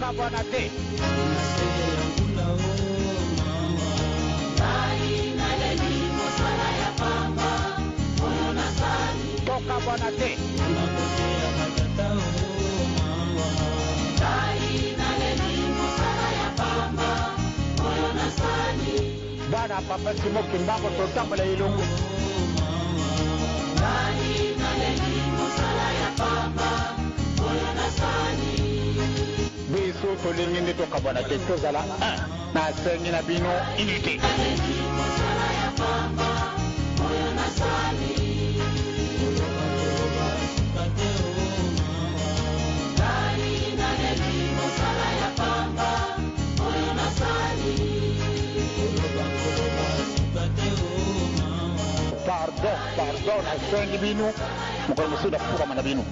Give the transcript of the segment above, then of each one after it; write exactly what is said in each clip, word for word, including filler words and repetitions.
toka bwana te toka bwana te bana papa simo kimbango totambola ilungu biso tolingi nde toka bwana te tozala un na sengi na bino unité pardon pardon na sengi bino mokolo mosusu na fukama na bino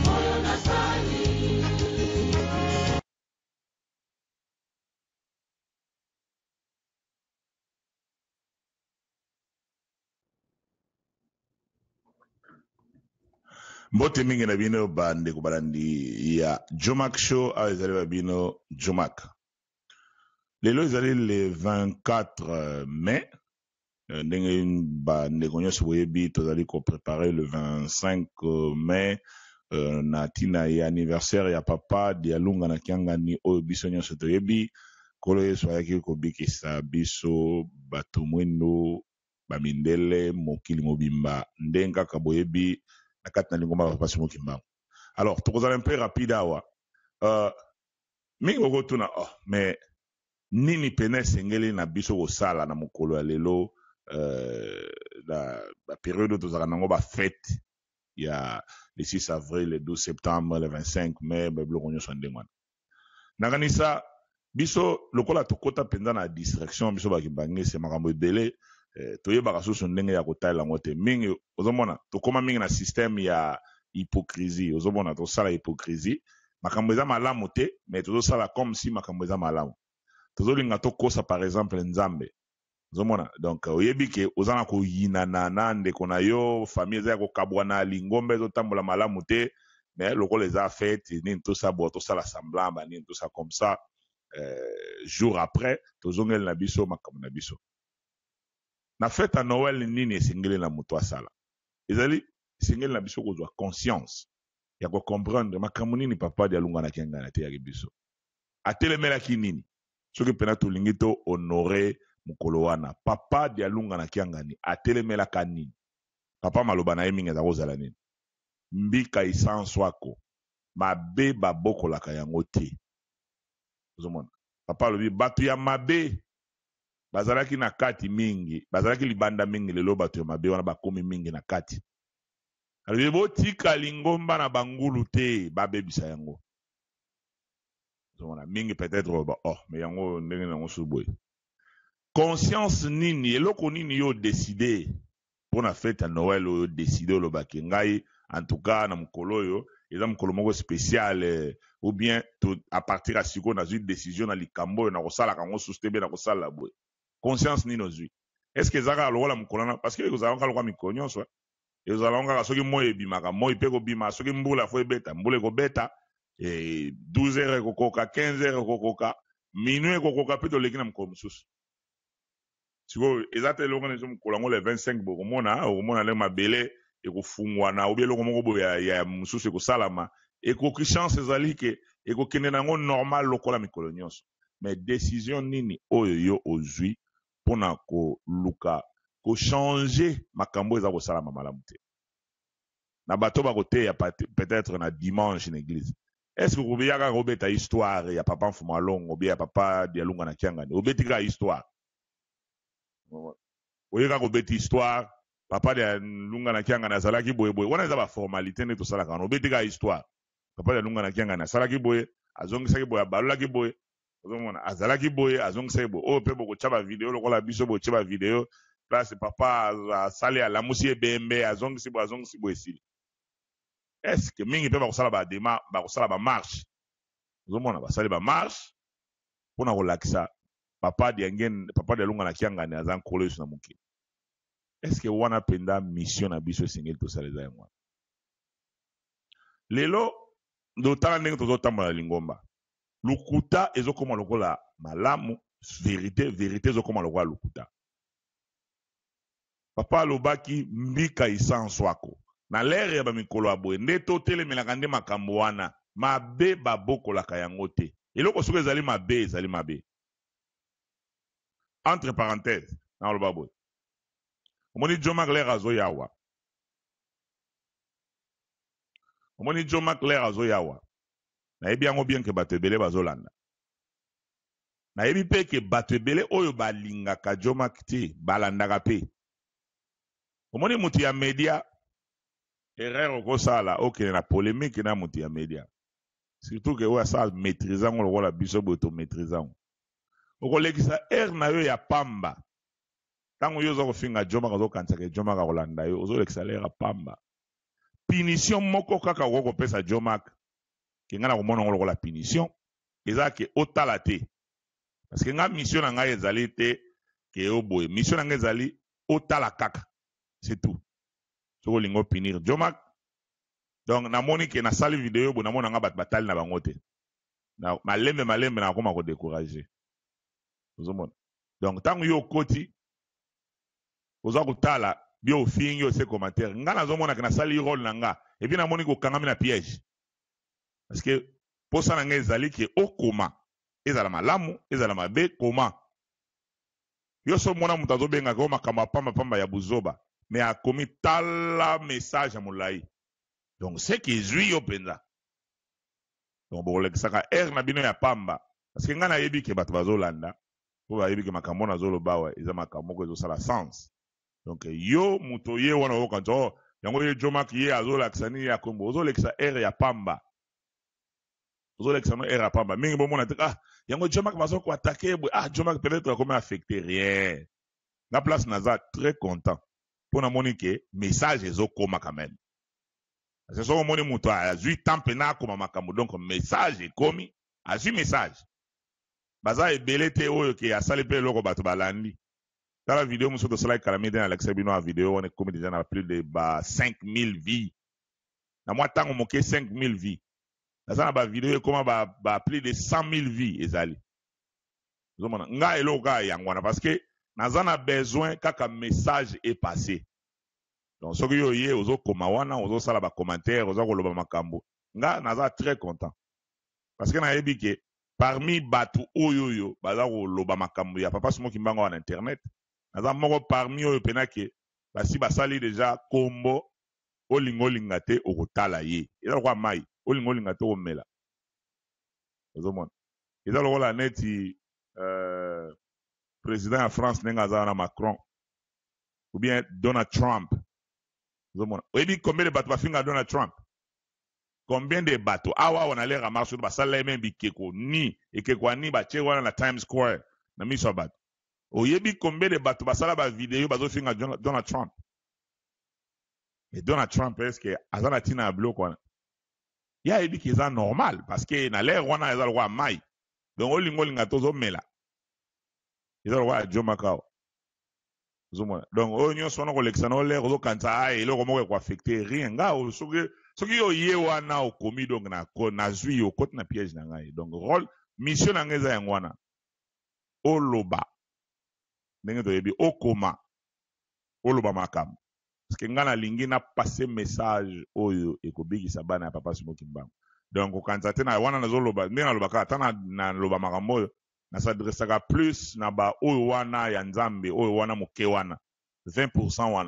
mbote mingi na bino bandeko balandi ya Jomak Show awa ezali babino Jomak lelo ezali le vingt-quatre mai ndenge bandeko nyonso boyebi tozali koprepare le vingt-cinq mai uh, na tina ya anniversaire ya papa Dialunga na Kiangani oyo biso nyonso toyebi kolo yesu ayaki kobikisa biso bato mwendo bamindele mokili mobimba ndenge kaka boyebi na kati na lingomba papa Simo Kimbangu. Alors tokozala un peu rapide awa uh, mingi okotuna oh, mais nini pene sengeli na biso kosala na mokolo ya lelo uh, la, la période tozala nango ba fête ya le six avril, le douze septembre, le vingt-cinq mai babiloko nyonso ndenge wana nakanisa biso lokola tokota penza na distraction biso bakibangisi makambo ebele eh, toyebaka susu ndenge ya kotalela yango te mingi ozomona tokoma mingi na système ya hypocrisie ozomona tosala hypocrisie makambo eza malamu te mais tozosala comme si makambo eza malamu tozolinga tokosa par exemple nzambe ozomona donc oyebi ke oza na koyinana na ndeko na yo famille eza ya kokabwana lingomba ezotambola malamu te mais lokola eza fête nini tosabwa tosala semblant banini tosala comme ça euh, jour après tozongeli na biso makambo na biso na fête à Noël nini esengeli na moto asala ezali esengeli na biso kozwa conscience ya kocomprendre makambo nini papa Dialunga na Kiangani te yaki biso atelemelaki nini soki pena tolingi to honore mokolo wana papa Dialunga na Kiangani atelemelaka nini papa maloba na ye mingi eza kozala nini mbika isanswako mabe babokolaka yango te ozomona papa alobi bato ya mabe bazalaki na kati mingi bazalaki libanda mingi lelo bato ya mabe wana bakomi mingi na kati alobi botika lingomba na bangulu te babebisa yango ozomona mingi peut-être ba oh mais yango ndenge nango suboy conscience nini eloko nini yo décider pour na fête à Noël oyo décider olobaki ngai en tout cas na mokolo oyo eza mokolo moko spécial eh, ou bien to, à partir ya siko nazwi décision na likambo oyo na kosalaka yango susu te mpe na kosalela boye conscience nini ozwi est ce que ezalaka lokola mokolo wana parce que ekozala kaka lokola mikolo nyonso ezala kaka soki moi ebimaka moi mpe kobima soki mbula fo ebeta mbula ekobeta eh, douze heures ekokoka quinze heures ekokoka minuit ekokoka mpe toleki na mokolo mosusu sikoyo eza te eloko na ezo mokolo yango le vingt-cinq bokomona okomona ndenge mabele ekofungwana obi eloko moko boye ya, ya mosusu ekosalama ekoki chance ezali ke ekokende nango normal lokola mikolo nyonso mais décision nini oyo yo ozwi mpona koluka kochange makambo eza kosalama malamu te na bato bakoteya peut-être na dimanche na église est-ce que kobeyaka kobeta histoire ya papa Mfuma Longo obi ya papa Dialunga na Kiangani obeti kaka histoire oyeka kobeti histoire papa Dialunga na Kiangani azalaki boye boye wana eza baformalité nde tosalaka wana obeti kaka histoire papa Dialunga na Kiangani asalaki boye azongisaki boye abalolaki boye ozomona azalaki boye azongisaki boye oyo mpe bokotya bavideo lokola biso botya bavideo place papa asali alamusi ebembe azongisi boye azongisi boye esili est ce que mingi mpe bakosala badema bakosala bamarche ozomona basali bamarche mpona kolakisa papa Diangen papa Dialunga na Kiangani aza nkolo yesu na mokili est ce que wana mpenza mission na biso esengeli tosala eza yango wana lelo ndotala ndenge tozotambola lingomba lukuta ezokoma lokola malamu, vérité vérité ezokoma lokola lukuta. Papa alobaki mbika isa nswako na lere ya bamikolo aboye nde totelemelaka nde makambo wana mabe babokolaka yango te. Eloko soki ezali mabe ezali mabe. Entre parenthèses na oloba boye omoni Joma Claire azoyawa omoni Joma Claire azoyawa nayebi yango bien ke bato ebele bazolanda. Nayebi pe ke bato ebele oyo balingaka Joma te balandaka pe. Omoni mutu ya media erreur okosala okende na polémique na mutu ya media. Surtout ke oyo asala maîtriser ngo lokola biso boye to maîtriser ngo. Okolekisa er na yo ya pamba. Tango yo oza kofinga Joma ozokanisa ke Joma kolanda yo ozolekisa lera pamba. Punition moko kaka okopesa Joma ke nga na komona ngo lokola punition eza ke otala te. Parce que nga mission na ngai ezali te ke oboye. Mission na ngai ezali otala kaka. C'est tout. Soko lingo punir Joma. Donc na moni ke na sali vidéo bo na mona nga bat batali na bango te. Na malembe malembe na koma ko décourager. Ozomona. Donc tango yo koti oza kotala bio fingi yo se commentaire nga nazomona ke na sali rôle na nga et puis na moni ko kangami na piège. Parce que posa na nga ezali ke okoma ezala malamu ezala mabe koma. Yo so mona mutu azobenga ko makambo pamba pamba ya buzoba mais a komi tala message à molai. Donc c'est qui zui yo penza. Donc bon lekisaka er na bino ya pamba parce que nga na yebi ke bato bazolanda po ba yebi ke makambo na zolo bawa eza makambo ko ezosala sens. Donc yo muto ye wana wo kanto yango ye Joma ki ye azola kisani ya kombo ozolekisa er ya pamba. Ozolekisa no er ya pamba mingi bo mona te ah yango Joma ki bazo ko attaquer ah Joma peut-être comme affecté rien. La place naza très content. Pour na monike message ezokoma quand même. C'est ça moni muto a zui tampe na koma makambo donc message ekomi azui message. Baza ebele te oyo ke asali pe loko bato balandi. Dans la vidéo muso to sala kalami den Alex Bino a vidéo on est comme déjà na plus de ba cinq mille vies. Na moi tango moke cinq mille vies. Na ça na ba vidéo comment ba ba plus de cent mille vies ezali. Zomona nga eloka yangwana parce que nazana besoin kaka message est passé. Donc ce que yo yé ozo koma wana ozo sala ba commentaire ozo koloba makambo. Nga naza très content. Parce que na yebi ke parmi batu oyoyo baza koloba makambo ya papa Smoki Mbango en internet. Naza moko parmi oyo penake basi basali déjà kombo olingo lingate okotala ye. Eza kwa mai olingo lingate omela. Ozomona. Eza lokola neti euh président de France nenga zana Macron ou bien Donald Trump. Oui, combien de bateaux va finir Donald Trump? Combien de bateaux? Ah ouais, on a l'air à marcher, bah ça l'est même bikeko ni et que quoi ni bah tiens la Times Square na mis sur bateau. Oh yebi combien de bateaux bah ça là bah vidéo bah zo finir Donald Trump. Mais Donald Trump est-ce que azana tina bloc quoi? Ya yebi qui est normal parce que na l'air on a ezal roi mai. Donc on lingo linga tozo mela. Ezal roi Joma Kao. Donc on y sono collectionner les réseaux quand ça et le comment quoi affecter rien nga o so que so que yo ye wana o komi donc na ko na zui o côté na piège na ngai donc rôle mission na ngeza yangwana o loba ndenge to yebi o koma o loba makam parce que nga na lingi na passer message oyo e ko bigisa bana papa Smoki Mbango donc quand ça na wana na zo loba ndenge na loba ka tana na loba makambo na s'adressera plus na ba oyo wana ya nzambe oyo wana moke wana vingt pour cent wana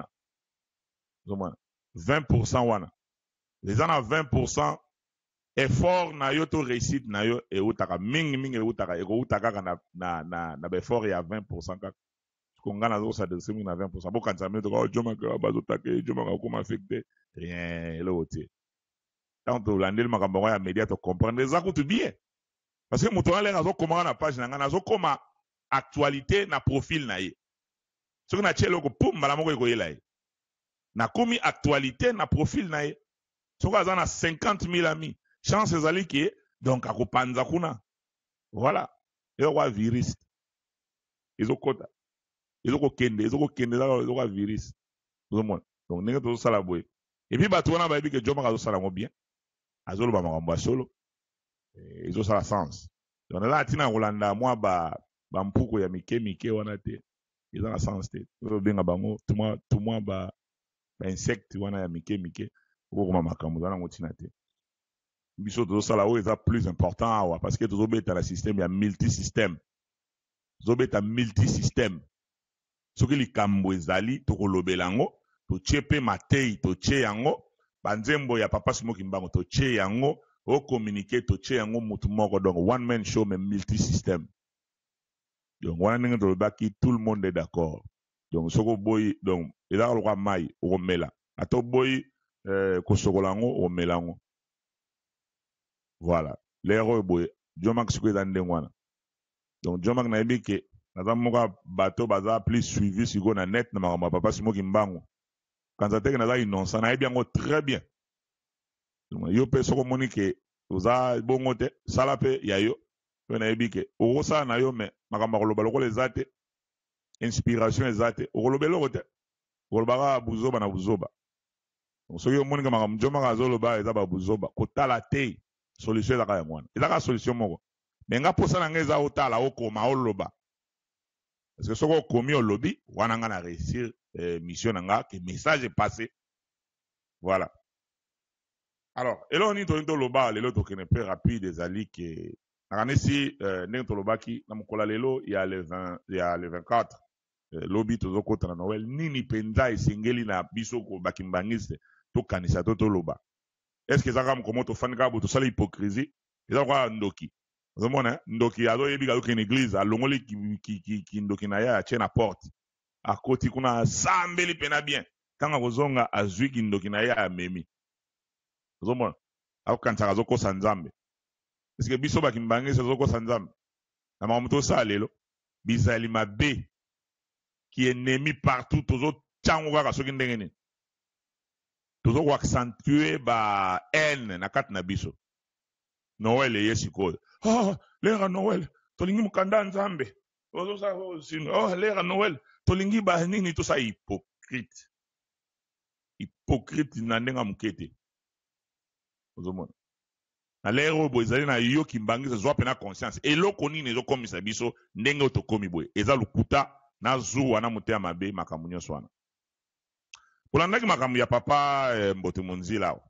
vingt pour cent wana les ana vingt pour cent effort na yo to réussite na yo e utaka mingi mingi e utaka e ko utaka na na na na effort ya vingt pour cent ka ko ngana zo s'adresser mingi na vingt pour cent bo kanza me to ko Joma ka bazo take Joma ka ko affecté rien le oté tant to landel makambo ya media to comprendre ça coûte bien. Parce que mutu ala ngazo koma na page na ngana zo koma actualité na profil na ye. Ce que na chelo ko pum mala moko ko yela ye. Na komi actualité na profil na ye. Ce que azana cinquante mille amis. Chance ezali ki donc akopanza kuna. Voilà. Yo wa virus. Ezo kota. Ezo ko kende, ezo ko kende za ezo wa virus. Donc nenge to sala boy. Et puis bato wana ba bi ke Joma ka zo sala mo bien. Azolo ba makambo solo. Ils ont ça la sens. donc là tina kolanda mwa ba ba mpuko ya mike mike wana te eza na sens te to benga bango tuma tuma ba ba insecte wana ya mike mike ko koma makambo wana ngotina te biso tozosala oyo eza plus important awa parce que tozobeta na système ya multisystème tozobeta multisystème soki likambo ezali tokolobela yango totie mpe matei totie yango banzembo ya papa Simoki Mbangu totie yango ocommuniquer totie yango mutu moko donc one man show mais multisystème donc wana ndenge tolobaki tout le monde est d'accord donc soko boyi donc ezaka lokwa mai okomela ato boyi eh, kosokola yango okomela yango voilà lero oyo boye Jomak siko eza ndenge wana donc Jomak nayebi ke naza moko bato baza plus suivi siko na net na makambo ya papa Simoki Mbangu kanza teke naza innocent nayebi yango très bien donc yo mpe soko omoni ke oza bongo te sala mpe ya yo oyo nayebi ke okosala na yo me makambo ya koloba lokola eza te inspiration eza te okoloba eloko te okolobaka buzoba na buzoba donc soki omoni ke makambo Jomaka azoloba eza babuzoba kotala te solution ezaka yango wana ezaka solution moko me nga posa na nga eza otala okoma oloba parce que soki okomi olobi wana nga na réussir eh, mission na nga ke message est passé voilà alors eloko nini tolingi toloba lelo tokende mpe rapide ezali ke nakanisi euh, ndenge tolobaki na mokolo lelo ya le vingt ya le vingt-quatre euh, lobi tozokota na Noël nini penza esengeli na biso ko bakimbangiste tokanisa to toloba est ce que ezaka mokomo tofandi kaka bo tosala hypocrisie eza kwa ndoki ozomona ndoki azoyebi kazoke na église alongoli ki, ki, ki, ki ndoki na ye atie na porte akoti kuna asambeli pena bien ntango akozonga azwiki ndoki na ye amemi ozomona akokanisaka azokosa nzambe eske biso bakimbangisi azokosa nzambe na makambo tosala lelo bizali mabe ki ennemi partout tozotyango kaka soki ndenge nini tozokoaccentue ba haine na kati na biso Noël eye sikoyo oh, lera Noël tolingi mokanda nzambe oh, lera Noël tolingi ba nini tosa hypocrite hypocrite na ndenga mokete ozomona na lera oyo boye ezali na yo kimbangisa zwa pena conscience eloko nini ezokomisa biso ndenge oyo tokomi boye eza lukuta na zuwa na motema mabe makambo nyonso wana olandaki makambo ya papa eh, Mbote Monzila awa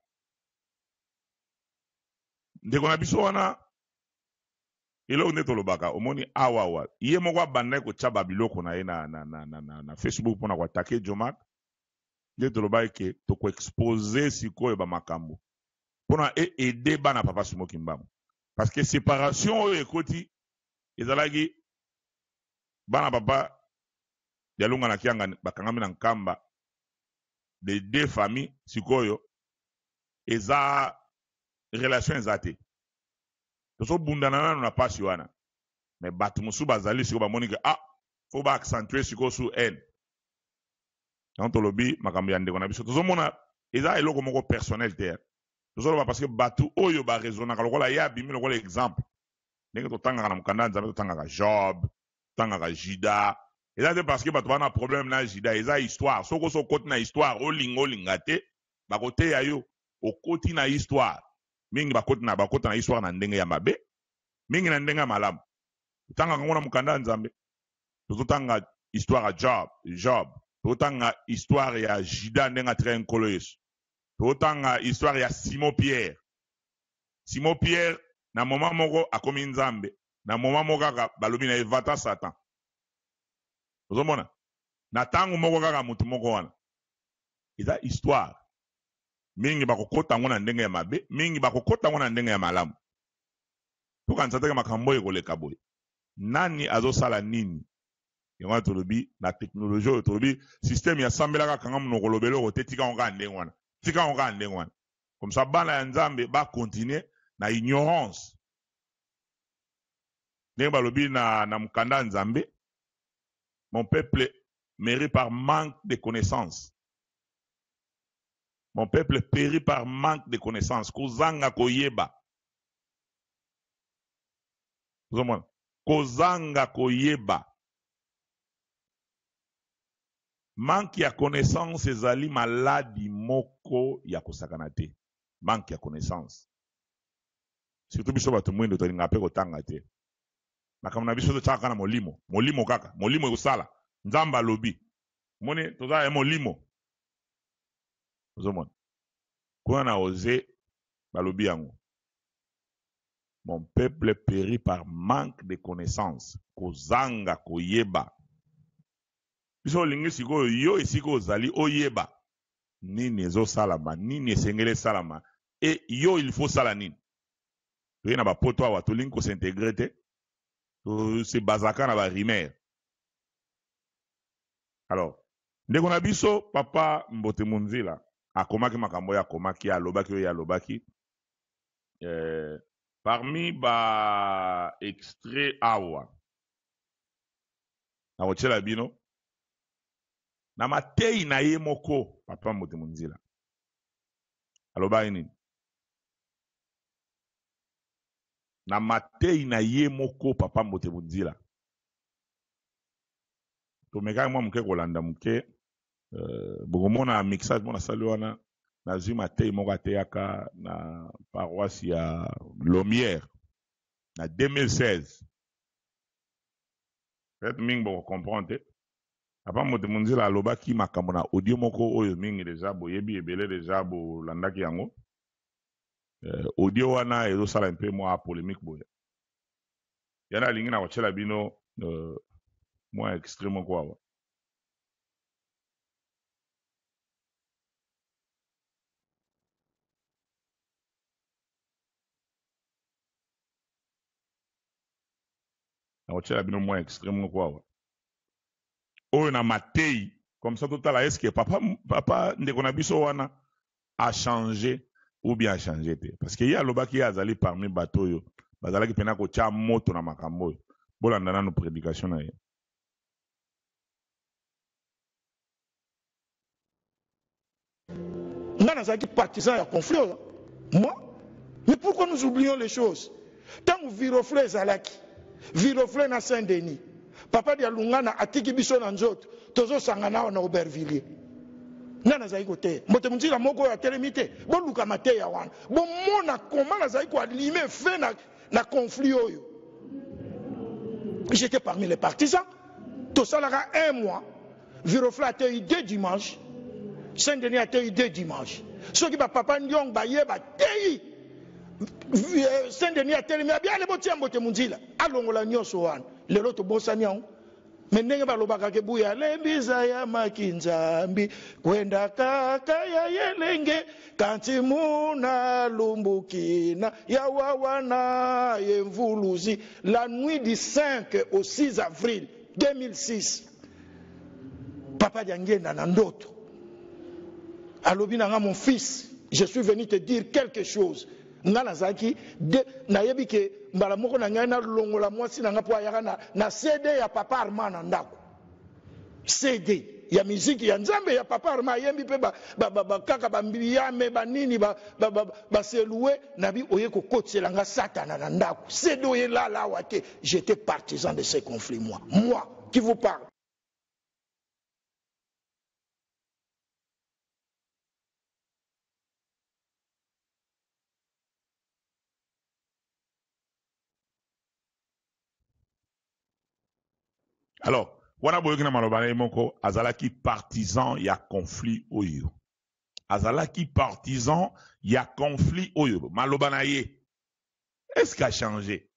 ndeko na biso wana eloko nde tolobaka omoni awa awa ye moko abandaki kotya babiloko na ye na, na, na, na, na, na Facebook mpona koatake Jomak nde tolobaki ke tokoexpose sikoyo bamakambo mpona eede bana papa Simoki Mbangu parce que séparation oyo ekoti ezalaki bana papa yalunga na kianga bakangami na nkamba de deux familles sikoyo eza relation eza te tozobundana nano na pasi wana me bato mosusu bazali sikoyo bamoni ke ah fo baaccentuer sikoyo su haine donc tolobi makambo ya ndeko na biso tozomona eza eloko moko personnel te tozoloba parce que bato oyo barezonaka lokola ye abimi lokola exemple ndenge totangaka na mokanda ya nzambe totangaka Job totangaka Juda eza te parce que bato bana problème na Juda eza histoire soko so okoti na histoire olinga olinga te bakoteya yo okoti na histoire mingi bakoti na bakota na histoire na ndenge ya mabe mingi na ndenge ya malamu totangaka ngo na mokanda ya nzambe tozotanga histoire ya Job Job totanga histoire ya Juda ndenge atrain nkolo Yesu totanga histoire ya Simon Pierre Simon Pierre na moment moko akomi nzambe na moment moko kaka balobi na evata Satan ozomona na tango moko kaka mutu moko wana eza histoire mingi bakokota ngo na ndenge ya mabe mingi bakokota ngo na ndenge ya malamu tokanisa teke makambo ekoleka boye nani azosala nini yango tolobi na teknologie oyo tolobi système ya sambelaka kanga monoko lobelo ko te tika ngo kaka ndenge wana tika ngo kaka ndenge wana comme ça bana ya nzambe bakontinue na ignorance ndenge balobi na, na mokanda nzambe mon peuple mérit par manque de connaissances. Mon peuple périt par manque de connaissances. Kozanga koyeba. Kozanga koyeba. Manque ya connaissance ezali maladi moko ya kosakana te. Manque ya connaissance. Surtout biso bato mwendo tolinga pe kotanga te. makambo na biso tozaka na molimo molimo kaka molimo ekosala nzambe alobi moni toza ya molimo ozomona kuna na oze balobi yango mon peuple périt par manque de connaissance kozanga koyeba biso olingi sikoyo yo esika ozali oyeba nini ezosalama nini esengeli esalama e yo il faut sala nini toye na bapoto awa tolingi kosintegre te tosebazaka na barimer alors ndeko na biso papa Mbote Munzila akomaki makambo oyo akomaki alobaki oyo alobaki eh, parmi ba extrait awa nakotiela bino na matei na ye moko papa Mbote Munzila alobaki nini na matei na ye moko papa Mbote Munzila tomekaki mwa moke kolanda moke uh, bokomona mixage mona sali wana nazwi matei moko ateyaka na paroisse ya Lomière na deux mille seize peut-être mingi bokokomprendre te papa Mbote Munzila alobaki makambo na audio moko oyo mingi deja boyebi ebele deja bolandaki yango uh, audio wana ezosala mpe mwa polémique boye yana alingi na kotiela bino uh, mwa extrême moko awa na kotiela bino mwa extrême moko awa oyo na matei comme ça totala est-ce que papa papa ndeko na biso wana a changé ou bien a changé te parce que ye alobaki ye azali parmi bato oyo bazalaki pena kotia moto na makambo oyo bolanda nano prédication na ye nga nazalaki partisan ya conflit moi mais pourquoi nous oublions les choses tant Viroflé ezalaki Viroflé na Saint-Denis papa dia lungana atiki biso na nzoto tozosanga nawa na Aubervilliers nga nazalaki koteya Mbote Munzila moko oyo atelemi te boluka mateya wana bomona koma nazalaki koalime fe na, na conflit oyo j'étais parmi les partisans tosalaka un mois Viroflé ateyi deux dimanches Saint-Denis ateyi deux dimanches soki bapapa ndiong bayeba teyi Saint-Denis atelemi abia le botia Mbote Munzila alongola nyonso wana lelo tobosani yango me ndenge balobaka ke buya lembiza ya makinzambi kwenda kaka ya yelenge kanti muna lumbukina ya wawana yemvuluzi la nuit du cinq au six avril deux mille six papa diangenda na ndoto alobi nanga mon fils je suis venu te dire quelque chose nga nazaki nayebi ke mbala moko na ngai na longola mwasi nanga po ayaka na, na C D ya papa Armand na ndako C D ya miziki ya nzambe ya papa Armand yembi pe ba, ba, ba, ba kaka bambiyame banini ba, ba, ba, ba seloué nabi oye kokotsela nga satana na ndako C D oye la la wate j'étais partisan de ces conflits moi moi qui vous parle. alors wana boyoki na maloba na ye moko azalaki partisan ya conflit oyo azalaki partisan ya conflit oyo maloba na ye est-ce qu'a changé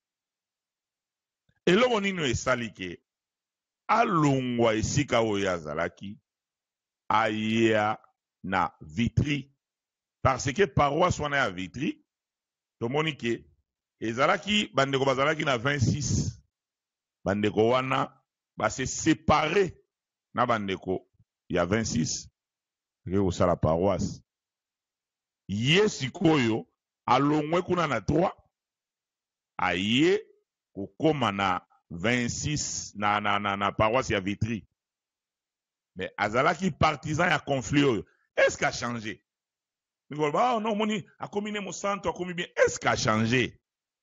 eloko nini esali ke alongwa esika oyo azalaki aya na Vitry parce que paroisse wana ya Vitry tomoni ke ezalaki bandeko bazalaki na vingt-six bandeko wana base séparé na bandeko ya vingt-six ke kosala paroisse ye sikoyo alongwe kuna na trois aye kokoma na vingt-six na, na, na, na paroisse ya Vitry mais azalaki partisan ya conflit oyo est-ce qu'a changé oh non moni akomi ne mosanto akomi bien est-ce qu'a changé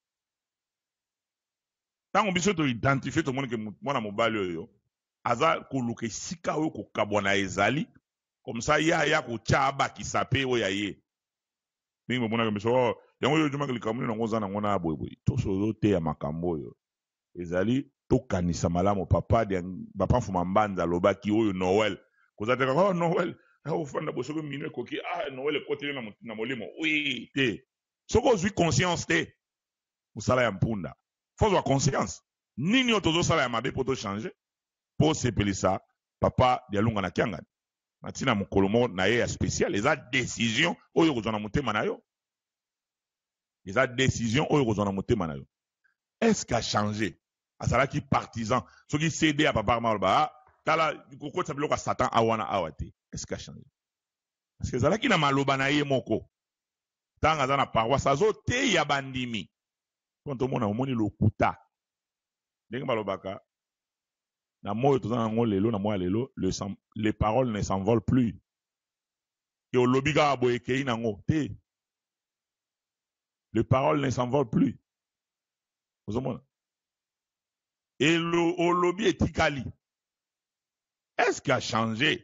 tango biso to identifier to moni ke mwana mobali oyo aza koluka esika oyo kokabwana ezali comme ça ya ya kotia abakisa pe oyo ya ye mingi momonaka biso oh yango oyo jomaka likambo nango oza nango na boyeboye toso oyo te ya makambo oyo ezali tokanisa malamu papa de papa fuma mbanza lobaki oyo Noël kozateka oh Noël ofanda bosoko minwe koki ah Noël ekoteli na na molimo oui te soko ozwi conscience te musala ya mpunda faut avoir conscience nini otozo sala ya mabe poto changer po sepelisa papa de alunga na kianga matina mukolo mo na ye ya spécial eza décision oyo kozona mutema na yo eza décision oyo kozona mutema na yo est-ce qu'a changé azalaki partisan soki cédé à papa maloba tala kokota biloko ya satan awana awate est-ce qu'a changé parce que azalaki na maloba na ye moko tanga aza na paroisse azoteya bandimi mpo tomona omoni lokuta ndenge balobaka na moyo toza nango lelo na moya lelo le les paroles ne s'envolent plus ke olobi kaka boye ekei nango te les paroles ne s'envolent plus ozomona et le olobi etikali est-ce qu'il a changé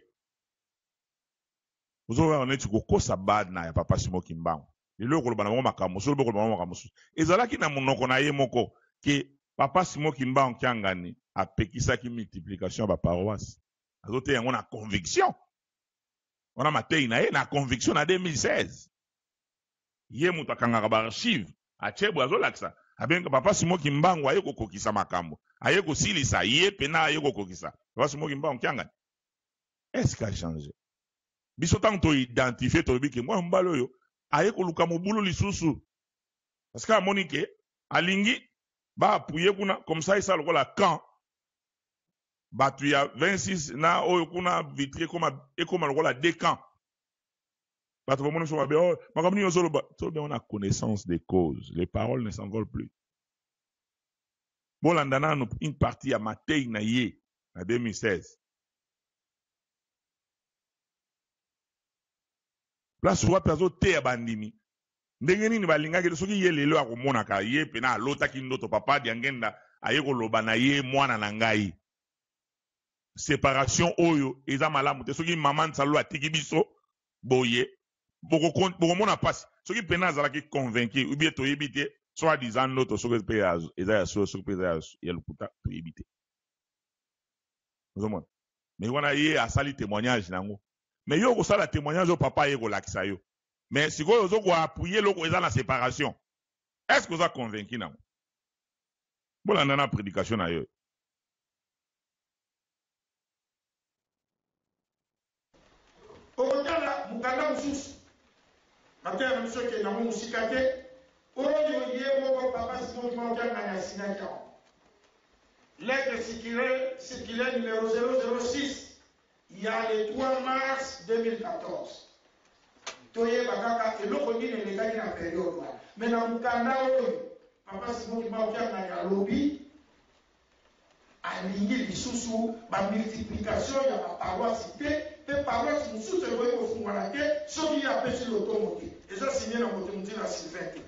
ozomona neti kokosa badna ya papa Simon Kimbangu lelo koloba na bango makambo mosusu lobi koloba na bango makambo mosusu ezalaki na monoko na ye moko ke papa Simon Kimbangu kiangani apekisaki multiplication ya baparoisse azote yango na conviction wana matei na ye na conviction na deux mille seize ye moto akangaka baarchive achebo azolakisa abenga papa Simon Kimbangu aye kokokisa makambo aye kosilisa ye pena aye kokokisa papa Simon Kimbangu kiangani est-ce qu'il a changé biso tango to identifier to biki mwa mbalo oyo aye koluka mobulu lisusu parce que amoni ke alingi ba appuyer kuna comme ça isa lokola camp batu ya vingt-six na oyo kuna vitré comme ekoma lokola deux camps batu bomoni so ba oh makamni yo solo ba to bien on a connaissance des causes les paroles ne s'envolent plus bon landana une partie à Matei na ye en deux mille seize place wa pezo te ya bandimi ndenge nini balingaki soki ye lelo akomonaka ye pena alotaki ndoto papa diangenda aye koloba na ye mwana na ngai séparation oyo eza malamu te soki mama nsalo atiki biso boye bokomona pasi soki pena azalaki convaincu ou bien toyebi te soit disant ndoto soki mpe eza ya so soki mpe eza ya lokuta toyebi te ozomona mais wana ye asali témoignage nango mais yo kosala témoignage o papa ye kolakisa yo mais sikoyo ozo koappuye loko eza na séparation est-ce que oza convaincu nango bolanda na prédication na yo okotala mukanda mosusu mateya na biso ke nango mosika te oyo ye moko papa Simon Kimbangu kiangani asinaki yango lettre circulaire numéro zéro zéro six il y a le trois mars deux mille quatorze toyeba kaka eloko nini elekaki na période wana mais na mukanda oyo papa Simon Kimbangu kiangani alobi alingi lisusu bamultiplication ya baparoisi te mpe paroisse mosusu ekoki kofungwana te soki ye apesi lotomo te eza signe na moto motu na Sylvain te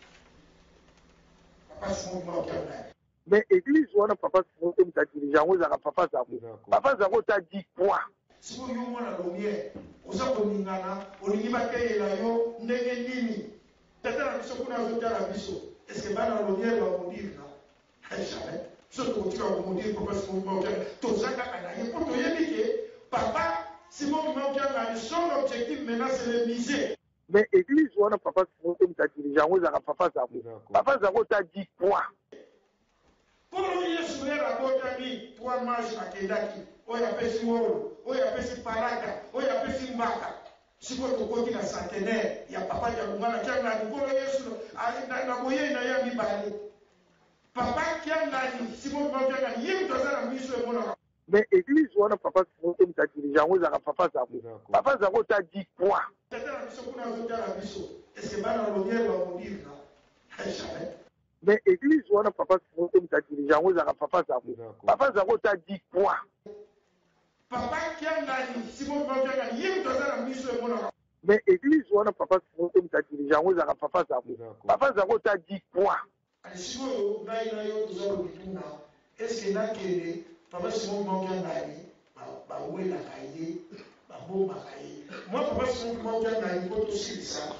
papa Simon Kimbangu kiangani mais église wana papa Simon te mutadirige yango ezaka papa zango papa zango ta dix points sikoyo yo mwana lumière oza koningana olingi bateyela yo ndenge nini tata na biso kuna azotala biso eske bana lumière bamodire na jamais so tokotika komodire papa Simon Kimbangu kiangani toza kaka na ye mpo toyebi ke papa Simon Kimbangu kiangani son objectif maintenant c'est le musée mais église wana papa Simon te mutadirige yango ezaka papa zango papa zango ta dix points kono yesu lelo akotami trois mars akendaki oyo apesi wolo oyo apesi paraka oyo apesi mbaka sikoyo tokoti na centenaire ya papa dialungana kiangani kono yesu na boyei na ye mibale papa kiangani Simon Kimbangu kiangani ye moto aza na miso emonaka mais église wana papa Simon te mutadirige yango ezaka papa zango papa zango ta dix points tata na biso kuna azotala biso eske bana lumière bamodire na jamais mais église wana papa Simon te mutadirige yango ezaka papa zango papa zango ta dix points papa kiangani Simon Kimbangu kiangani ye moto aza na miso emonaka mais église wana papa Simon te mutadirige yango ezaka papa zango papa zango ta dix points sikoyo ngai na yo toza lobituna eske nakende papa Simon Kimbangu kiangani bawelaka ye babombaka ye mwa papa Simon Kimbangu kiangani mpo tosilisa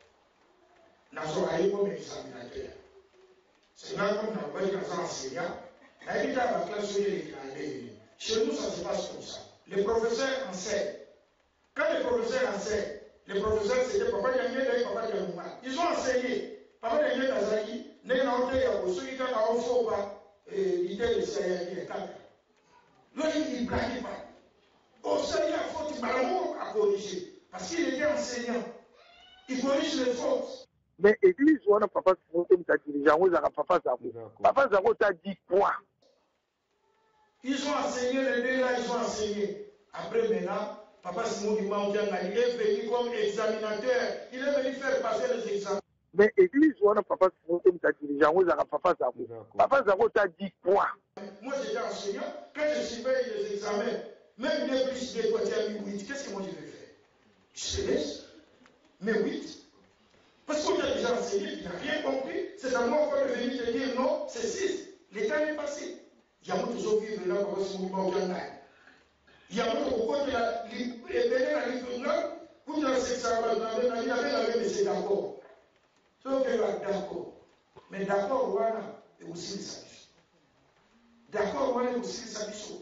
nazoka ye comme examinateur c'est là comme nalobaki naza enseignant Chez nous, ça se passe comme ça. Les professeurs enseignent. Quand les professeurs enseignent, les professeurs, c'était Papa Yangé et Papa Yangouma. Ils ont enseigné. Papa Yangé Kazaki, n'est pas entré à ceux qui ont fait pas l'idée de Sayaki et Kaka. Là, il ne blague pas. Au sein, il a faute, Malamo a corrigé. Parce qu'il était enseignant. Il corrige les fautes. Mais l'église, on a papa Simoke qui a dirigé, on a papa Zako. Papa Zako t'a dit quoi? Ils ont enseigné les deux là, ils ont enseigné. Après maintenant, Papa Simon Kimba il est venu comme examinateur. Il est venu faire passer les examens. Mais l'église, on a papa Simoke qui a dirigé, on a papa Zako. Papa Zako t'a dit quoi? Moi j'étais enseignant, quand je surveille les examens, même les plus des côtés à huit, qu'est-ce que moi je vais faire? Je laisse, mais huit. Parce qu'on a déjà enseigné, il n'a rien compris. C'est à moi qu'on est venu te dire non, c'est six. L'état est passé. Il y a toujours vivre là pour se mouiller. Il y a beaucoup de la livre pour dire c'est ça, il avait la même, c'est d'accord. Sauf que là, d'accord. Mais d'accord, voilà, et aussi les saluts. D'accord, voilà, et aussi les saluts.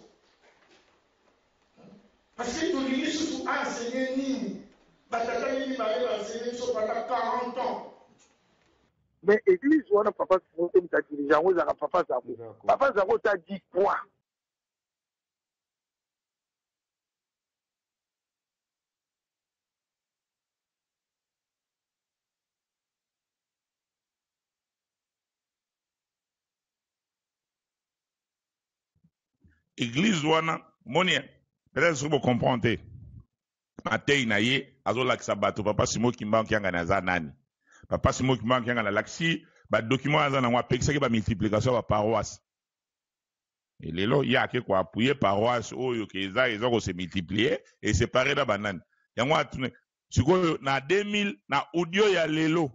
Parce que tu lis surtout à enseigner Nini. Batata Nini va enseigner sur pendant quarante ans. Mais l'église, on a papa Simoke qui a dirigé, on a papa Zako. Papa Zako t'a dit quoi? Église wana monia peut-être que vous comprenez matei na ye azolakisa bato papa Simoke Kimba kianga na za nani papa Simoke Kimba kianga na laksi ba document aza na ngapekisa ke ba multiplication ba paroisse et lelo ya ke ko appuyer paroisse oyo ke eza eza ko se multiplier et séparer da banane yango atune sikoyo na deux mille na audio ya lelo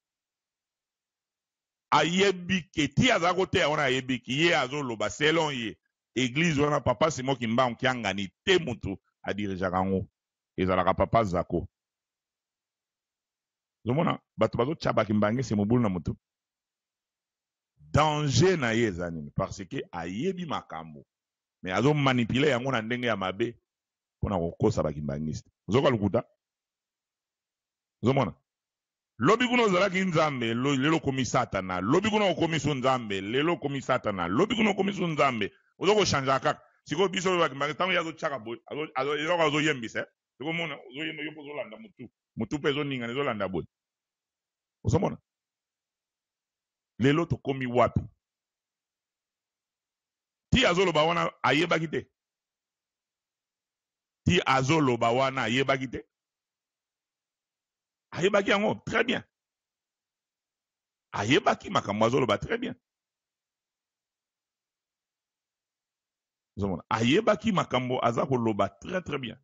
ayebi ke ti aza ko te ona ayebi ki ye azoloba selon ye église wana papa Simoke Kimba kianga ni te mutu a dirija kango ezalaka papa Zako zomona bato bazo tshaba Kimbange se mobulu na mutu danger na ye ezanini parce que ayebi makambo mais azo manipuler yango na ndenge ya mabe pona kokosa bakimbangiste ozoka lukuta zomona lobi kuno ozalaki nzambe lelo komi satana lobi kuno okomiso nzambe lelo komi satana lobi kuno okomiso nzambe ozoko chanja kaka siko biso bakimbangiste tango yazo tshaka boy azo azo azo yembisa siko mona ozo yemba yopo zolanda mutu mutu pe zo ninga zolanda boy ozomona lelo tokomi wapi ti azoloba wana ayebaki te ti azoloba wana ayebaki te ayebaki yango très bien ayebaki makambo azoloba très bien ozomona ayebaki makambo aza koloba très très bien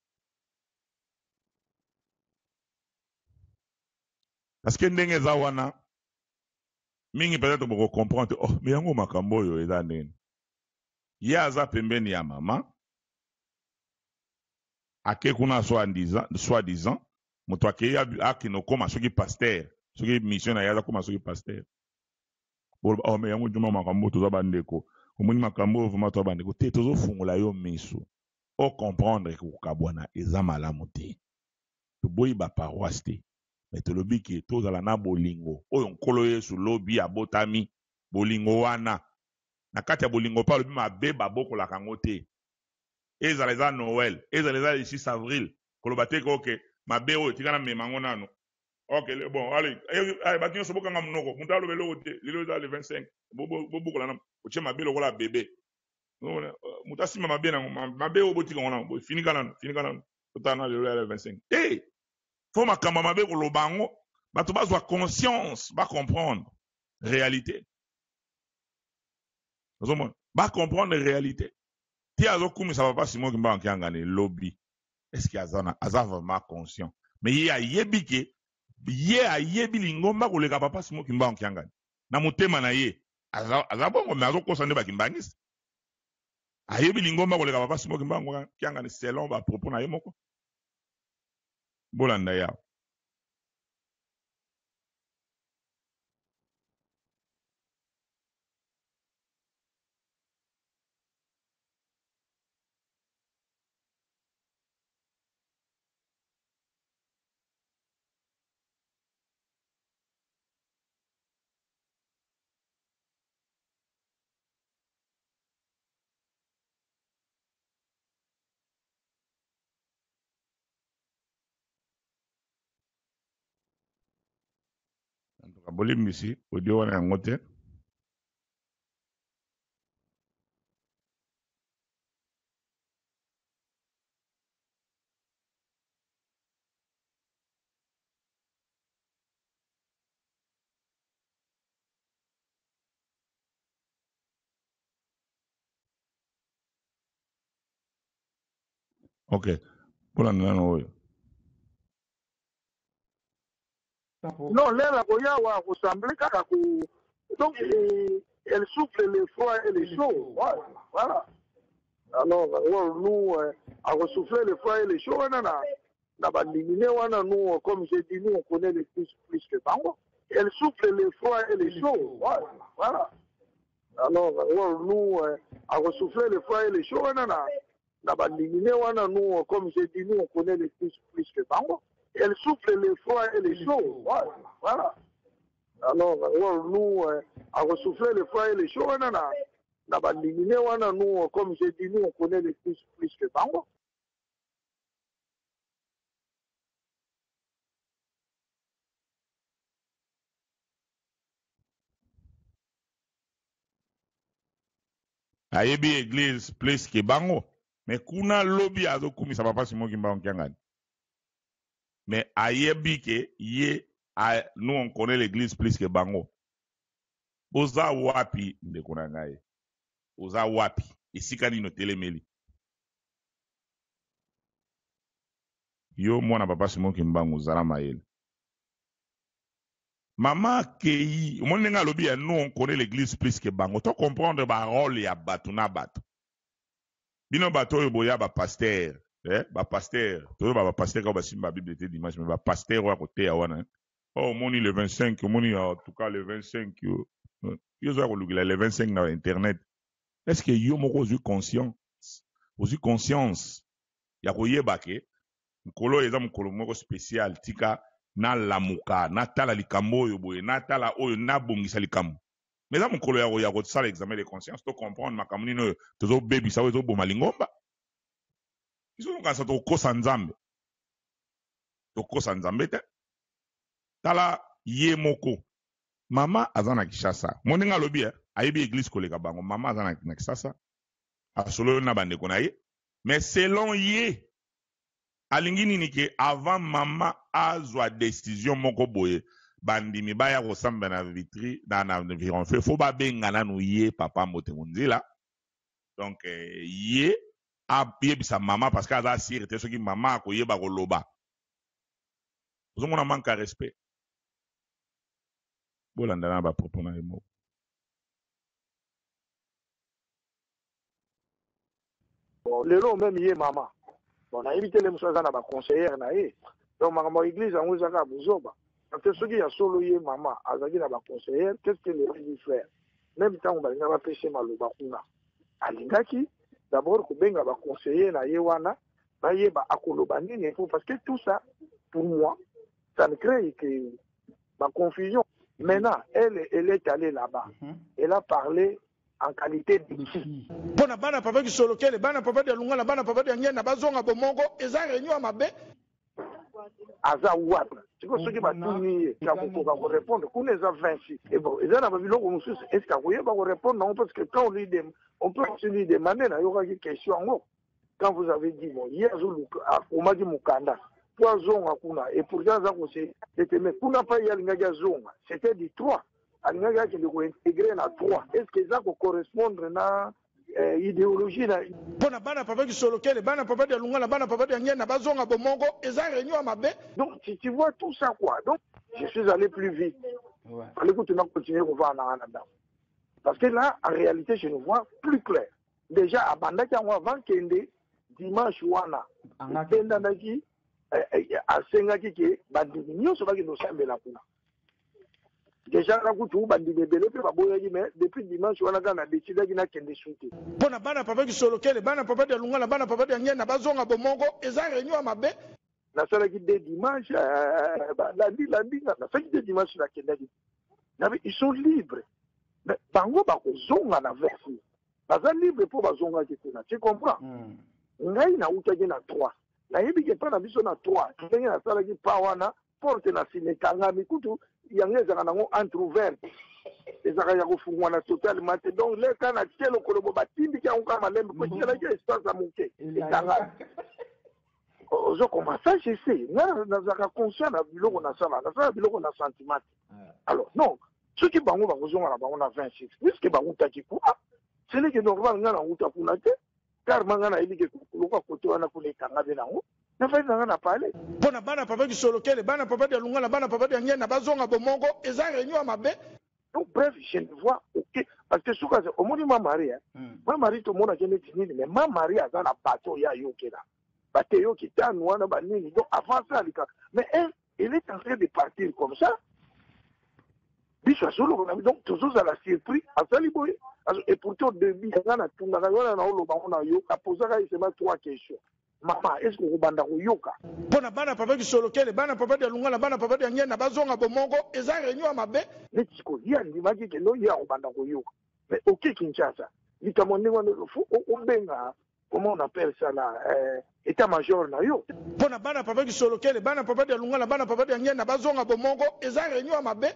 parce que ndenge eza wana mingi peut-être boko comprendre oh mais yango makambo oyo eza nini ye aza pembeni ya mama ake kuna soi-disant moto akei akino koma soki pasteur soki mission na ye aza koma soki pasteur oh mais yango juma makambo toza bandeko omoni makambo oyo vraimen toza bandeko te tozofungola yo miso o comprendre kokabwana eza malamu te toboyi baparoisse te mais tolobi ke tozala na bolingo oyo nkolo Yesu lobi abotami bolingo wana na kati ya bolingo pa lobi mabe babokolaka yango te ezala eza Noël ezala eza le six avril koloba te oke mabe oyo tika na mema ngo nano ok bon allez bati nyonso bokanga monoko moto aloba eloko te lelo eza le vingt-cinq bobokola na otie mabe lokola bebe moto asima mabe nango mabe oyo botika ngo nano finika nano finika nano totala na lelo ya le vingt-cinq te fo makambo mabe koloba yango bato bazwa conscience bacomprendre réalité ozomona bacomprendre réalité ti azokumisa papa Simoke Kimba kianga ne lobby est-ce que azana aza vraiment conscient mais ye ayebi ke ye ayebi lingomba koleka papa Simoke Kimba kianga na motema na ye aza aza bongo mais azokosa nde bakimbangisi ayebi lingomba koleka papa Simoke Kimba kianga ne selon ba propos na ye moko bolanda ya Bolim ici, audio on est en côté. Ok. Pour la non, Non, là, la Goya va ressembler à la. Donc, elle souffle les froids et les chauds. Voilà. voilà. Alors, nous, à ressouffler les froids et les chauds, on a nous, comme j'ai dit, nous, on connaît les plus, plus que Bango. Elle souffle les froids et les chauds. Voilà. voilà. Alors, nous, à ressouffler les froids et les chauds, on a nous, comme j'ai dit, nous, on connaît les plus, plus que Bango. Elle souffle les froids et les chauds. Voilà. voilà. Alors, nous, à ressouffler les froids et les chauds, on a nous, comme j'ai dit, nous, on connaît les plus, plus que Bango. Ayebi église place ke bango. Mais kuna lobby azo kumi ça va pas si moi qui m'a en mais ayebi ke ye a, nous on connaît l'église plus que bango. Oza wapi de kuna ngai. Oza wapi. Ici kani no telemeli. Yo mwana papa si moi qui mbangu zara mael. Maman Kei, mon nenga lobby nous on connaît l'église plus que bango. Tu comprendre ba rôle ya batu na batu. Bino bato yo boya ba pasteur, eh, ba pasteur. To ba pasteur ka ba simba Bible te dimanche mais ba pasteur wa côté ya wana. Oh moni le vingt-cinq, moni en tout cas le vingt-cinq yo. Yo za ko lugila le vingt-cinq na internet. Est-ce que yo moko zu conscient? Ozu conscience. Ya ko yeba ke nkolo eza mukolo moko spécial tika na lamuka, na tala likambo yo boye, na tala oyo na bongisa likambo. Mais ça, mon collègue, il y a ça l'examen de conscience. Tu comprends, ma camarade, tu as baby, ça veut dire bon malingomba. Ils sont quand ça tu cause ensemble. Tu cause ensemble, te. Tala ye moko. Mama azana kishasa. Mon nenga lobby, ayebi église kolega bango. Mama azana kishasa. A solo na bande konaye. Mais selon ye, alingini nike avant mama azwa décision moko boye. Bandimi baya ressemble na vitri dans l'environ fait faut ba benga na nou ye papa motemundi là donc euh, ye a ye bisa mama parce que aza sire te soki mama ko ye ba ko loba vous on manque de respect bolanda na ba propos na mo bon lelo même ye mama bon a évité les moussa na ba conseillère na ye donc ma église en uzaka buzoba. Parce que a solo ye maman, azaki na ba conseillère, qu'est-ce que les dû faire? Même temps on va pas pêcher maloba kuna. Alingaki d'abord ko benga ba conseiller na ye wana, ba ye ba akoloba nini parce que tout ça pour moi ça ne crée que ma confusion. Maintenant, elle elle est allée là-bas. Mm-hmm. Elle a parlé en qualité de fille. Bona bana papa ki solo kele, bana papa de lunga na bana papa de ngena bazonga bomongo, eza réunion mabe. Aza ouable. Tu vois ce qui va tout nier, qui va répondre, qu'on les a vingt-six. Et bon, ils en ont vu l'eau, est-ce qu'on va répondre? Non, parce que quand on lui demande, on peut lui demander, il y aura des questions en haut. Quand vous avez dit, bon, hier, on m'a dit Moukanda, trois zones à Kuna, et pour ça, c'était, mais Kuna pas y a une zone, c'était du trois. Il y a qui est intégré dans trois. Est-ce que ça correspond à Euh, idéologie na pona bana papa ki solo kele bana papa de lunga na bana papa de ngena bazonga bomongo eza réunion mabe. Donc si tu vois tout ça quoi, donc je suis allé plus vite. Ouais. Fallait que tu n'as continué à voir en dedans. Parce que là en réalité je ne vois plus clair. Déjà à banda qui avant kende dimanche wana ngenda naki a senga ki ke bandini nyoso ba ki no sambela kuna. Déjà la kutu bandi bebele pe baboya ki mais depuis dimanche wana kana décidé ki na kende shooter. Pona bana papa ki solo kele bana papa de lunga na bana papa de ngena bazonga bomongo eza réunion mabe. Na sala ki de dimanche ba lundi lundi na sala ki de dimanche na kende ki. Ils sont libres. Mais bango ba ko zonga na versi. Baza libre pour bazonga ki kuna. Tu comprends? Ngai na uta ki na trois. Na yebi ke pa na biso na trois. Kenga na sala ki pa wana porte na sinekanga mikutu yango ezaka nango entrouverte ezaka ya kofungwa na totalement te donc le kana tielo kolobo batindiki yango kama malembe po tielaki espace ya moke etanga ozokoma ça je sais nga nazalaka conscient na biloko nasala nasala biloko na sentiment alors non soki bango bakozonga na bango na vingt-six puisque bangutaki kuna c'est que normal nga nanguta kuna te car manga na elike kuluka kote wana kuna etanga be nango na fai nanga na pale mpona bana papa kisolokele bana papa de lunga na bana papa de ngena bazonga bomongo eza réunion mabe. Donc bref je ne vois ok parce que souka au moni ma mari hein ma mari to mona kene tinini mais ma mari aza na bateau ya yokela bateau yokita wana banini donc avant ça lika mais elle elle est en train de partir comme ça biso solo donc toujours à la surprise à saliboy et pourtant début ngana tungaka wana na oloba ona yo aposaka isema trois questions. Maman, est-ce que vous banda yoka? Pona bana papa kisolokele bana papa de lunga na bana papa de ngena bazonga bomongo eza réunion mabe. Les tiko ya ndi maki ke no ya banda yoka. Mais OK Kinshasa, litamondi wana fu o benga comment on appelle ça là euh, état major na yo. Pona bana papa kisolokele bana papa de lunga na bana papa de ngena bazonga bomongo eza réunion mabe.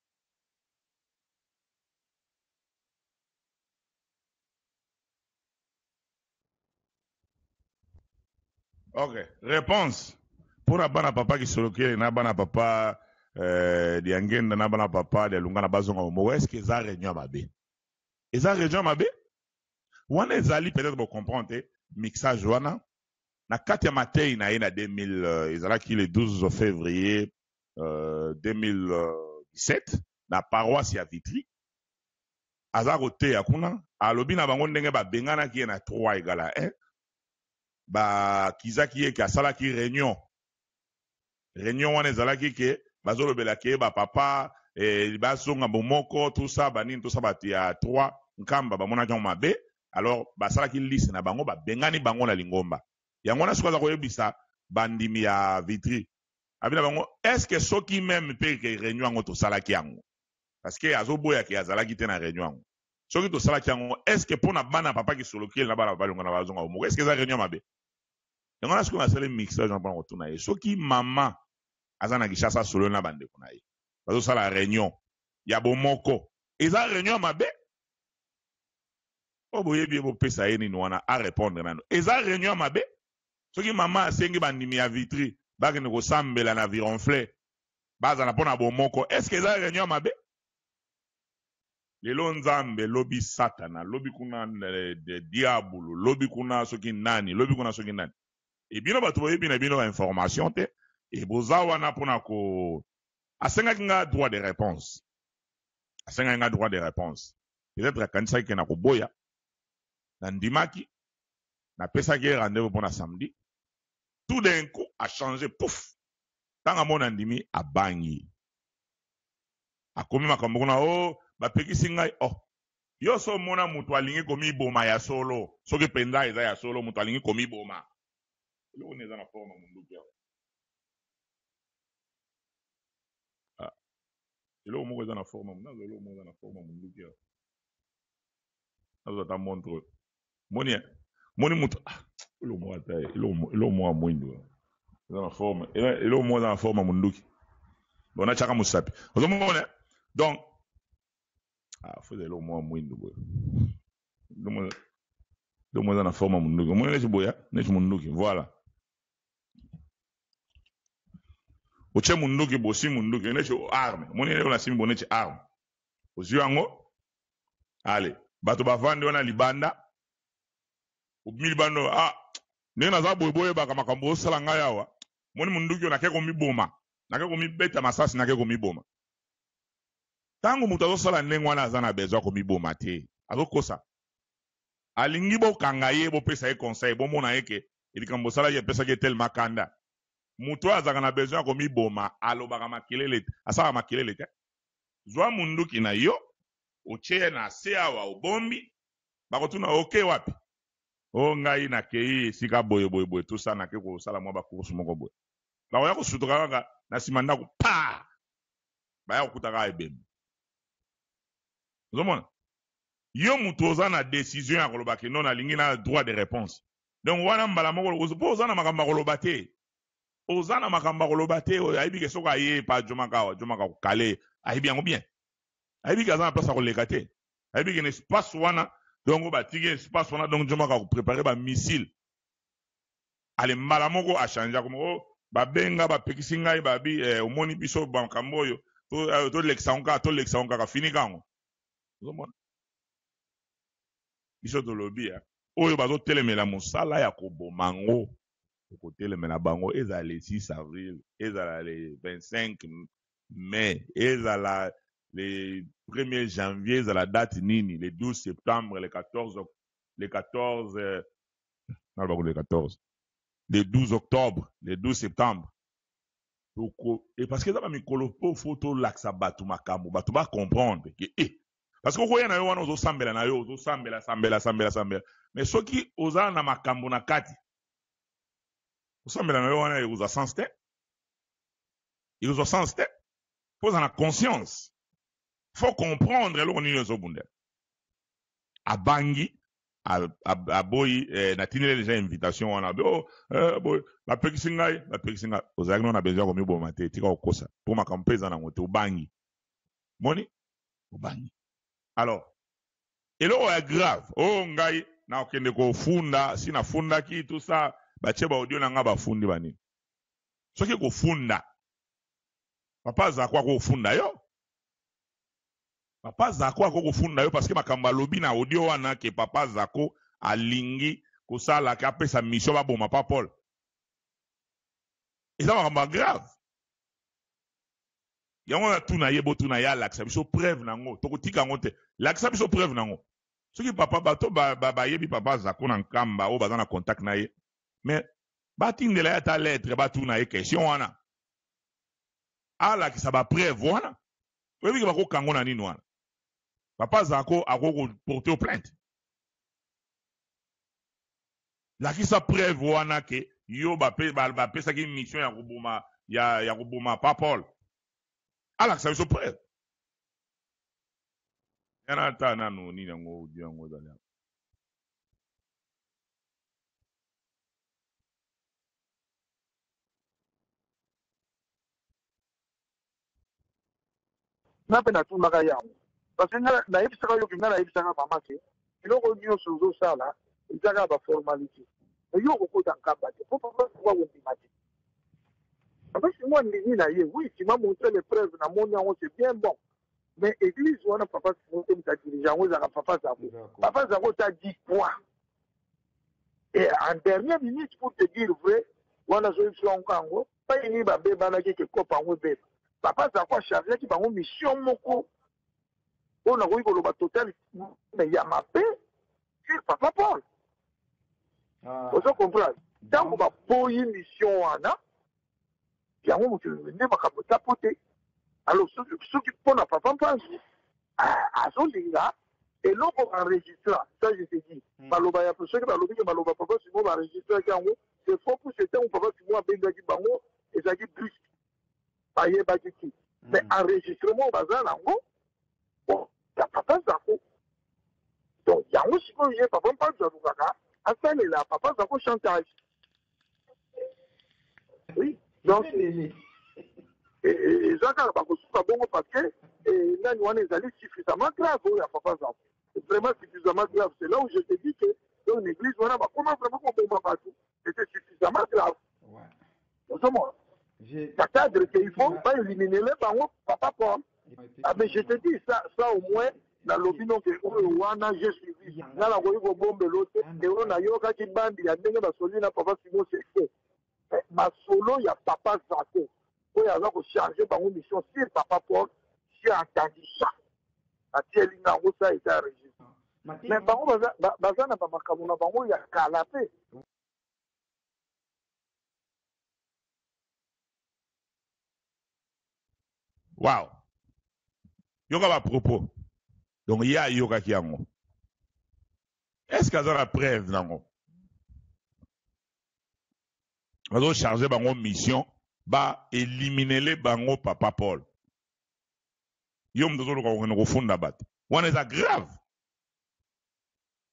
Ok, réponse. Pour la bana papa qui soloke, na bana papa euh, di angenda na bana papa de lunga na bazonga omo, est-ce que ça réunion mabe? Et ça réunion mabe? Wana ezali peut-être pour comprendre mixage wana na kati ya matei na ina deux mille euh, ezala ki le douze février euh, deux mille dix-sept na paroisse ya Vitry. Aza kote ya kuna alobi na bango ndenge ba bengana ki na trois égale à un. Ba kizaki ye ka sala ki réunion réunion wana ezalaki ke bazolobela ke ba papa eh, bazonga bomoko tout ça banini tout ça bati ya trois nkamba bamona kyo mabe alors basala ki liste na bango ba bengani bango na lingomba yango na sikoza koyebisa bandimi ya Vitry abina bango est-ce que soki même pe ke réunion ngo to sala ki yango parce que azoboya ke azalaki te na réunion ngo soki to sala ki yango est-ce que pona bana papa ki soloki na bana balonga na bazonga omo est-ce que ça réunion mabe donc on a ce qu'on a fait le mixage en parlant autour naïe. Ce qui maman azana gishasa solo na bande kunaïe. Parce que ça la réunion. Ya bon moko. Et ça réunion mabe. Oh boye bien bo pesa eni noana à répondre nano. Et ça réunion mabe. Ce qui maman sengi bandimi ya Vitry. Bagi ne ko sambela na vironfle. Baza na pona bon moko. Est-ce que ça réunion mabe? Lelo nzambe lobi satana, lobi kuna de diabolo, lobi kuna soki nani, lobi kuna soki nani. Et bien, on va bien bien information te et bozawa na pona ko asenga kinga droit de réponse asenga kinga droit de réponse peut-être kanisa ki na ko boya na ndimaki na pesa ki rendez-vous pour na samedi tout d'un coup a changé pouf tanga mona ndimi a bangi akomi makambo kuna oh ba pekisi ngai oh yo so mona mutu alingi komi boma ya solo soki penda eza ya solo mutu alingi komi boma. Lo on est dans la forme munduki. Ah. Lo on est dans la forme munduki. Lo on est dans la forme munduki. Azo ta montre. Moni moni mutu. Lo mo ata. Lo lo mo mwindo. Dans la forme. Et lo mo dans la forme munduki. Bon na chaka musapi. Ozo mo ne. Donc ah faut de lo mo mwindo boy. Lo mo lo mo dans la forme munduki. Mo ne ci boya, ne ci munduki. Voilà. Oche munduki bosi munduki neche arme moni leo na simi boneche arme ozi yango ale bato bavande wana libanda ubimili bando ah ne na za boyboye baka makambo osala nga yawa moni munduki ona keko miboma na keko mibeta masasi na keko miboma tango mutu azosala ndenge wana aza na besoin ko miboma te azokosa alingi bokanga ye bopesa ye conseil bomona yeke elikambo sala ye pesa ke tel makanda mutu azaka na besoin ko miboma alobaka makelele asaka makelele te zwa munduki na yo oche na se awa obombi bakotuna oke wapi o ngai na kei sika boye boye boye tout ça na ke ko sala mwa ba kursu moko boye bakoya kosutuka kaka na nsima ndako pa baya kokutaka ebembe ozomona yo mutu oza na décision ya koloba ke non alingi na droit de réponse donc wana mbala moko mpo oza na makambo ya koloba te ozana makamba koloba te ayibi ke soko aye pa jomaka jomaka kale ayibi yango bien ayibi kaza na place ya koleka te ayibi ke na espace wana donc batiki espace wana donc jomaka koprépare ba missile ale mbala moko achanja komo o babenga bapekisi ngai babi eh, omoni biso makambo oyo to to lekisa onka to lekisa onka ka fini kango ozomona biso tolobi ya oyo bazotelemela mosala ya kobomango kotelemela bango ezala le six avril ezala le vingt-cinq mai ezala le premier janvier ezala date nini le douze septembre le quatorze le quatorze euh, non pas le quatorze le douze octobre le douze septembre et parce que ça va mikolo po photo laksa batu makambo batu ba comprendre que eh parce que okoya na yo wana ozo sambela na yo ozo sambela sambela sambela sambela mais soki oza na makambo na kati osambela na yo wana ekozwa sens te ekozwa sens te poza na conscience faut comprendre eloko nini ezobundela abangi aboyi eh, natinele déjà invitation wana bo eh, boy bapekisi ngai bapekisi ngai ozalaki na besoin komiboma te tika kokosa po makambo mpe eza nango te obangi moni obangi alors eloko ya grave o ngai na okende kofunda si nafundaki tout ça batie baaudio na nga bafundi banini soki kofunda papa azakwa kofunda yo papa zako ako kofunda yo parce que makambo alobi na audio wana ke papa zako alingi kosala ke apesa mission baboma pa Paul eza makambo grave yango na tuna ye bo tuna ya lakisa biso preuve nango tokotika yango te lakisa biso preuve nango soki papa bato bayebi ba, ba papa zako na nkamba o baza na contact na ye mais batindela ya ta lettre batuna ye question wana alakisa ba preuve wana oyebi ke bakokango na nini wana papa zako ako porter au plainte lakisa preuve wana ke yo bapesaki mission ya koboma ya ya koboma pa Paul alakisa biso preuve yana ata nano nini yango audio yango ezali nape natunaka yango parce que nayebisaka yo ke ngai nayebisaka mama ke eloko nyonso ozosala ezaka baformalité yo okokota nkamba te po papa kuba kondima te papa simwa ndimi na ye oui tu m'as montré les preuves na moni yango c'est bien bon mais église wana papa simwa te mita dirige yango ezaka papa zako papa zako ta dix points et en dernière minute pour te dire vrai wana solution yango yango bayini babebanaki ke kopa yango ebeba papa zako achargeaki bango mission moko on a eu le total mais il y a ma paix sur papa Paul vous comprenez tant qu'on va pour une mission wana il y a un moment où ne m'a pas tapoté alors ceux qui font à papa Paul à son là et l'on va enregistrer ça je te dis baloba ya ceux qui balobi que baloba papa si moi va enregistrer kango c'est faux pour c'était on papa si moi benga ki bango et ça qui plus paye ba ki mais enregistrement bazar nango bon ya papa zako donc yango sikoyo ye papa mpasi alukaka asalela papa zako chantage oui donc eza kaka bakosuka bongo parce que nani wana ezali suffisamment grave oyo ya papa zako vraiment suffisamment grave c'est là où je te dis que dans une église wana bakoma vraiment kobomba bato c'était suffisamment grave ozomona ta cadre qu'il faut pas éliminer les bango papa Paul. Ah mais je te dis ça, ça au moins dans l'opinion que wana j'ai suivi. Dans la voie au bombe l'autre, et on a yoga qui bandi, il y a des gens qui na papa Simon c'est fait. Ma solo il y a papa Zako. Il y a donc chargé par une mission sur papa Paul. J'ai entendu ça. A Tielinga ça a été enregistré. Mais bango baza baza na papa kamuna bango il y a calapé. Wow. Yoka ba propos. Donc il y a yoka qui yango. Est-ce qu'il y a la preuve nango? Ils chargé bango mission ba éliminer les bango papa Paul. Yom dozo ko ko funda bat. One is grave.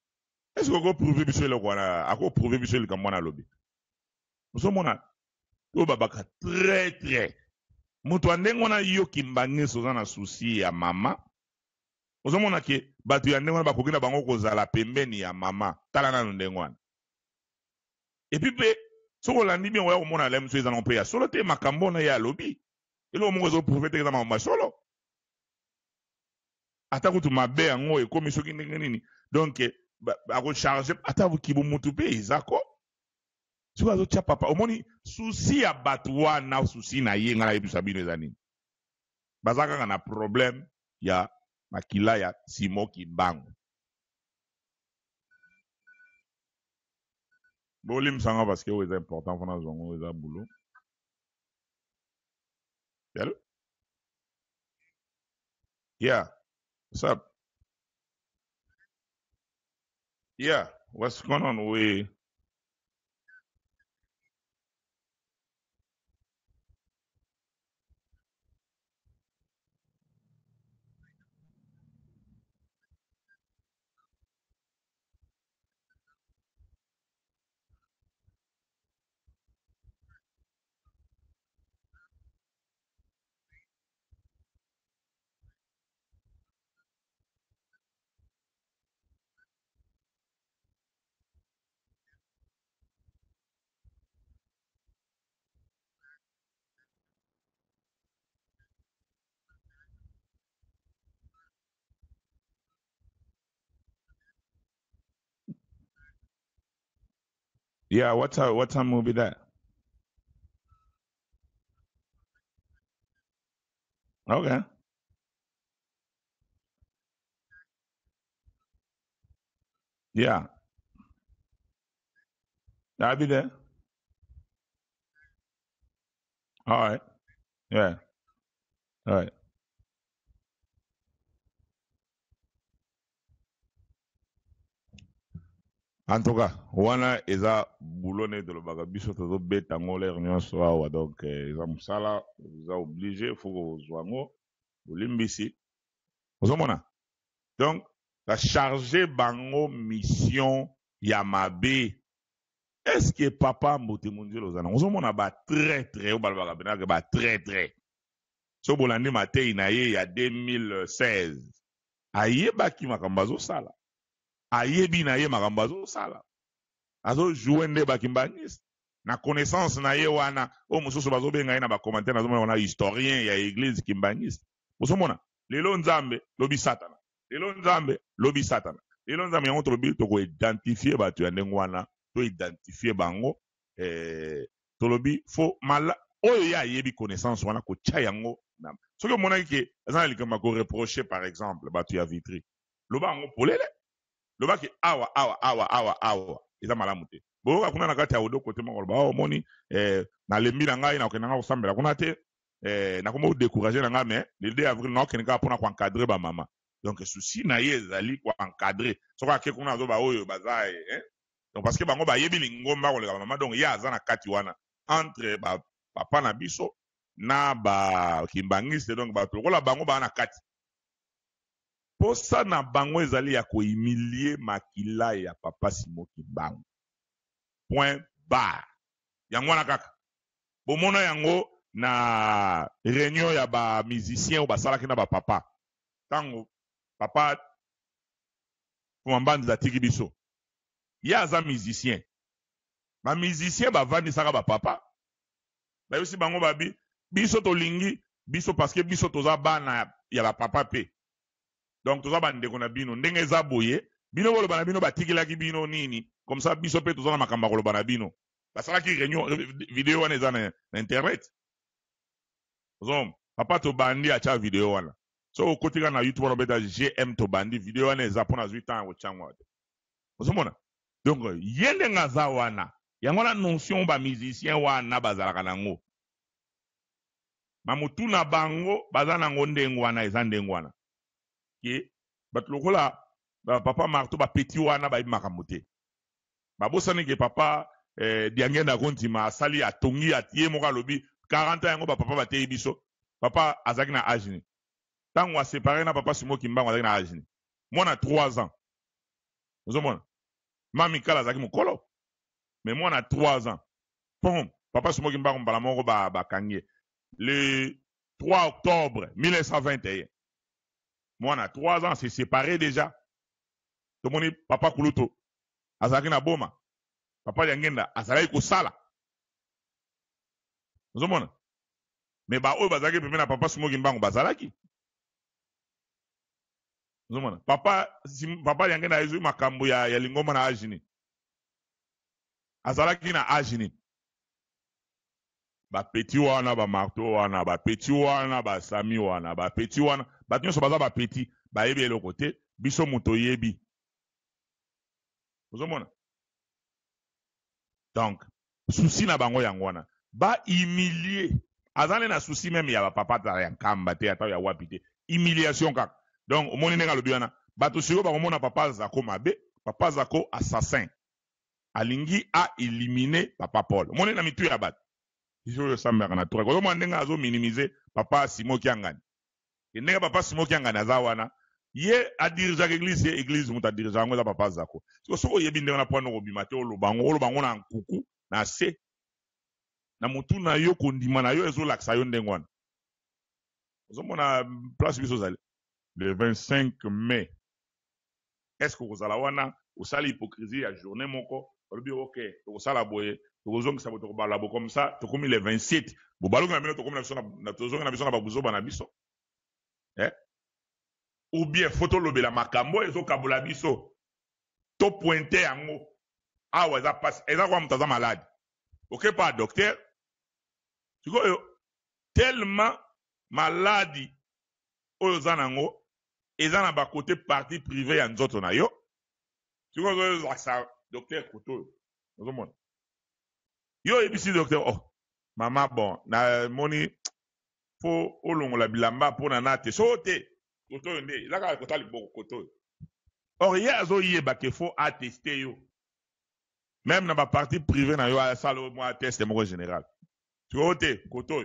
Est-ce que vous prouver monsieur le quoi a ko prouver monsieur le comme on a lobby. Nous sommes to babaka très très mutu andenge wana yo kimbangisi oza na susi ya mama ozomona ke bato ya ndenge wana bakoki na bango kozala pembeni ya mama tala nano ndenge wana epi mpe soki olandi bien oya komona lem so eza nango mpe ya solo te makambo na ye alobi eloko moko ezoprouve teke eza makambo ya solo ata kutu mabe yango ekomi soki ndenge nini donc akocharge ata kibu mutu mpe ezako soki azotia papa omoni susi ya bato wana susi na ye ngai nayebisa bino eza nini baza kaka na problème ya makila ya Simon Kimbangu bolimsanga parce que oyo eza important fona zongo oyo eza boulot hello yeah what's up yeah what's going on with yeah what time what time will be that okay yeah I'll be there all right yeah all right en tout cas wana eza boulone de lobaka biso tozo beta ngo l'air nyonso awa donc eza musala eza obligé faut kozwa ngo bolimbisi ozomona donc la charger bango mission ya mabe est-ce que papa mbote munzelo ozana ozomona ba très très obalobaka benaka ba très très so bolandi matei na ye ya deux mille seize ayebaki makambo azosala ayebi na ye makambo azosala azojoue nde bakimbangisi na connaissance na ye wana o mosusu bazobenga ye na bacommentaire nazomona wana historien ya église kimbangisi ozomona lelo nzambe lobi satana lelo nzambe lobi satana lelo nzambe yango tolobi tokoidentifie bato ya ndenge wana toidentifie bango eh, tolobi fo mala oyo ye ayebi connaissance wana kotia yango soki omonaki ke aza na likambo akoreproche par exemple bato ya vitri loba yango polele lobaki awa awa awa awa awa eza malamu te boyoka kuna na kati ya odo kote moko loba omoni eh, nalembi na ngai nakokende nga kosambela kuna te eh, nakoma odécourage na ngai mais le deux avril nakokende kaka mpona koencadre bamama donc souci na ye ezali koencadre soki ake kuna azoba oyo baza eh? donc parce que bango bayebi lingomba koleka bamama donc ye aza na kati wana entre ba papa na biso na bakimbangiste donc bato lokola bango baa na kati posa na bango ezali ya kohumilie makila ya papa Simon Kimbangu point bar yango wana kaka bomona yango na réunion ya ba musicien ou basalaki na ba papa tango papa kumambandi zatiki biso ye aza musicien ba musicien bavandisaka ba papa bayosi bango babi biso tolingi biso parce que biso toza bana ya ba papa pe donc toza bandeko na bino ndenge eza boye bino boloba na bino batikilaki bino nini comme ça biso pe toza na makambo koloba na bino basalaki réunion vidéo wana eza na, na internet ozom papa to bandi acha vidéo wana so okotika na YouTube wana beta G M to bandi vidéo wana eza pona huit ans ko changwa ozomona donc yende ngaza wana yango na notion ba musicien wana bazalaka nango mamutu na bango bazana ngo ndengo wana eza ndengo wana ke bato lokola ba papa marto ba petit wana ba makambo te babosani ke papa eh, diangenda kontima asali atongi atie moko alobi quarante ans yango ba papa batei biso papa azaki na âge ni tango a séparé na papa Simon Kimbangu azaki na âge ni mwana trois ans ozomona mami kala azaki mokolo mais mwana trois ans pom papa Smoki Mbango mbala moko ba ba kangie le trois octobre mille neuf cent vingt et un. Moi, on a trois ans, c'est séparé déjà. Tout le monde, papa Kuluto, Azaki na boma, papa Yangenda, Azalai Kosala. Vous comprenez? Mais bah, oh, Bazaki, na papa Smoki Mbango, Bazalaki. Vous comprenez? Papa, papa Yangenda, Ezu Makambu ya ya lingoma na Ajini. Azalaki na Ajini. Ba petit wana, ba marteau wana, ba petit wana, ba sami wana, ba petit wana, ba tinyo so baza ba petit, ba yebi le côté, biso muto yebi. Vous comprenez? Donc, souci na bango yangwana, ba humilier. Azale na souci même ya ba papa ta yankamba te ata ya wapite. Humiliation kak. Donc, omoni nenga lobiana, ba to siko ba omona papa Zako mabe, papa Zako assassin. Alingi a éliminé papa Paul. Omoni na mitu ya bat. Iso sambaka na tora. Kozo mwandenga azo minimiser papa Simo Kiangani. Nenga papa Simo Kiangani azawana. Ye a dirija l'église, ye église muta dirija ngo za papa Zako. Siko soko yebi ndenge na pwano robimate olo bango, olo bango na nkuku, na se. Na mutu na yo kondima na yo ezo laksa yo ndengwana. Kozo mwana place biso zali. Le vingt-cinq mai. Est-ce que vous allez wana, vous allez hypocrisie à journée moko, vous allez ok, vous allez boye. Tozongi sabo tokobala bo comme ça tokomi le vingt-sept bo balonga na bino tokomi na biso na tozongi na biso na babuzo bana biso eh ou bien photo lobela makambo ezo kabola biso to pointer yango awa eza passe eza kwa mutaza malade ok pas docteur sikoyo tellement maladi oyo za nango eza na ba côté partie privée ya nzoto na yo sikoyo za docteur koto ozomona yo ebisi docteur oh mama bon na moni fo olongola bilamba pona nate sote koto nde laka kotali boko koto or ye azo yeba ke fo attester yo même na ba partie privée na yo a salo mo atteste mo général sote koto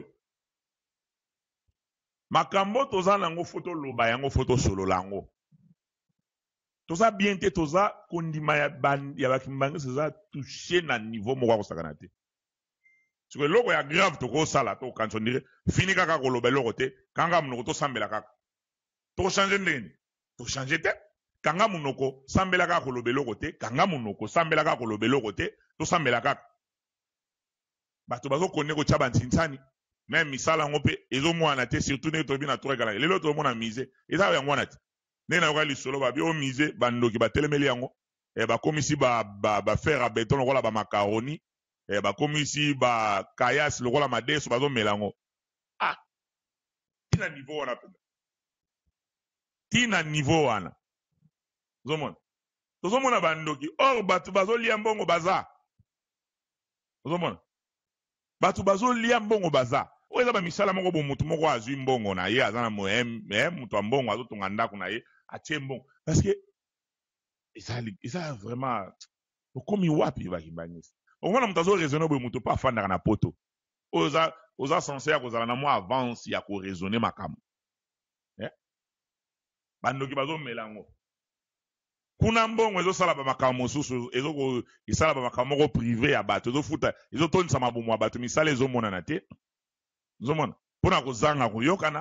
makambo toza nango photo loba yango photo solo lango toza bien te toza kondima ya ban ya bakimbangi seza toucher na niveau mo kwa kosakana te. Parce que loko ya grave to ko sala to quand on dirait fini kaka ko lobe loko te kanga munoko to sambela kaka to changer ndeni to changer te kanga munoko sambela kaka ko lobe loko te kanga munoko sambela kaka ko lobe loko te to sambela kaka bato bazo konne ko chaba ntinsani même misala ngope ezo mwana te surtout ne to bina to regala lelo to mona mise eza ya mwana te ne na ngali solo ba bio mise bandoki ba telemeli yango e ba komisi ba ba, ba fer à béton lokola ba macaroni e ba komisi ba kayas lokola madeso bazo melango ah tina niveau wana pe tina niveau wana zomona tozomona bandoki or batu bazo lia mbongo baza zomona batu bazo lia mbongo baza oza ba misala moko bo mutu moko azwi mbongo na ye azana mo em mutu mbongo azo tunga ndako na ye atie mbongo parce que ça ça vraiment komi wapi ba kimbangisi omona mutu azo raisonner bo mutu pa fanda na poto oza oza censé ya kozala na mo avance ya ko raisonner makambo eh bandoki bazo melango kuna mbongo ezo sala ba makambo mosusu ezo ko isala ba makambo ko privé ya bato ezo futa ezo tonisa mabumu ya bato misala ezo mona na te zomona pona kozanga kuyokana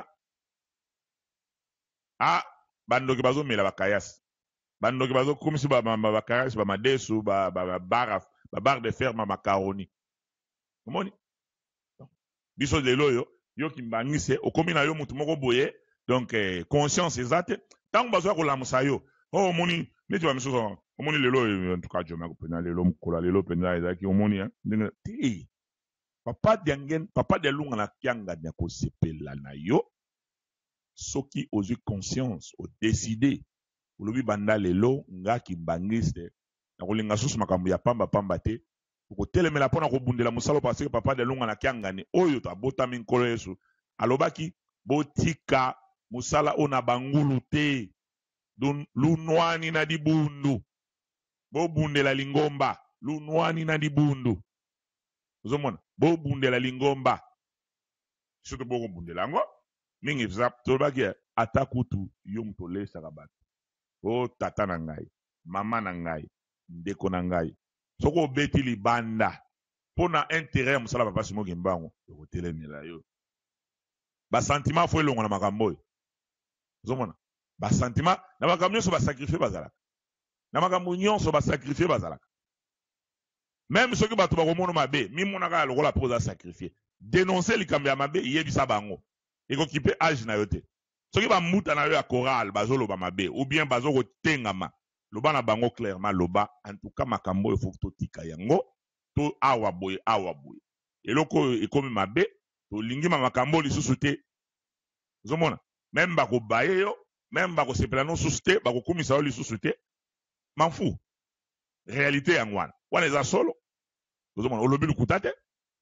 ah bandoki bazo mela bakayasi bandoki bazo komisi ba bakayasi ba madesu ba ba bar ba bar de fer ma macaroni omoni biso de loyo yo kimbangise okomi na yo mutu moko boye donc eh, conscience exacte tango bazo ko lamusa yo oh omoni neti ba miso omoni lelo en tout cas joma ko pena lelo mkola lelo pena ezaki omoni hein ti papa diangen papa de lunga na kianga na ko sepela na yo soki ozu conscience o décider olobi banda lelo nga kimbangiste na kolinga susu makambo ya pamba pamba te ko telemela pona ko bundela musalo parce que papa de lunga na kianga ni oyo to abota min kolo yesu alobaki botika musala ona bangulu te don lunwani na dibundu bo bundela lingomba lunwani na dibundu uzomona bo bundela lingomba surtout bo bundela ngo mingi zap to baki atakutu yom to lesa kabat o tata na ngai mama na ngai ndeko na ngai soko beti libanda pour na intérêt musala papa simo kimbango ko telemela yo ba sentiment fo elongo na makambo yo zomona ba sentiment na makambo nyonso ba sacrifier bazalaka na makambo nyonso ba sacrifier bazalaka même ceux qui bato ba komono mabe mi monaka lokola po za sacrifier dénoncer likambo ya mabe yebisa bango eko kipe age na yo te soki ba muta na yo ya choral bazolo ba mabe ou bien bazoko tengama loba na bango clairement loba en tout cas makambo yo faut to tika yango to awa boye awa boye eloko ekomi mabe to lingi ma makambo lisusu te zomona même ba ko baye yo même ba ko sepela no suste ba ko komisa yo lisusu te m'en fous réalité yangwana wana eza solo zomona olobi lukuta te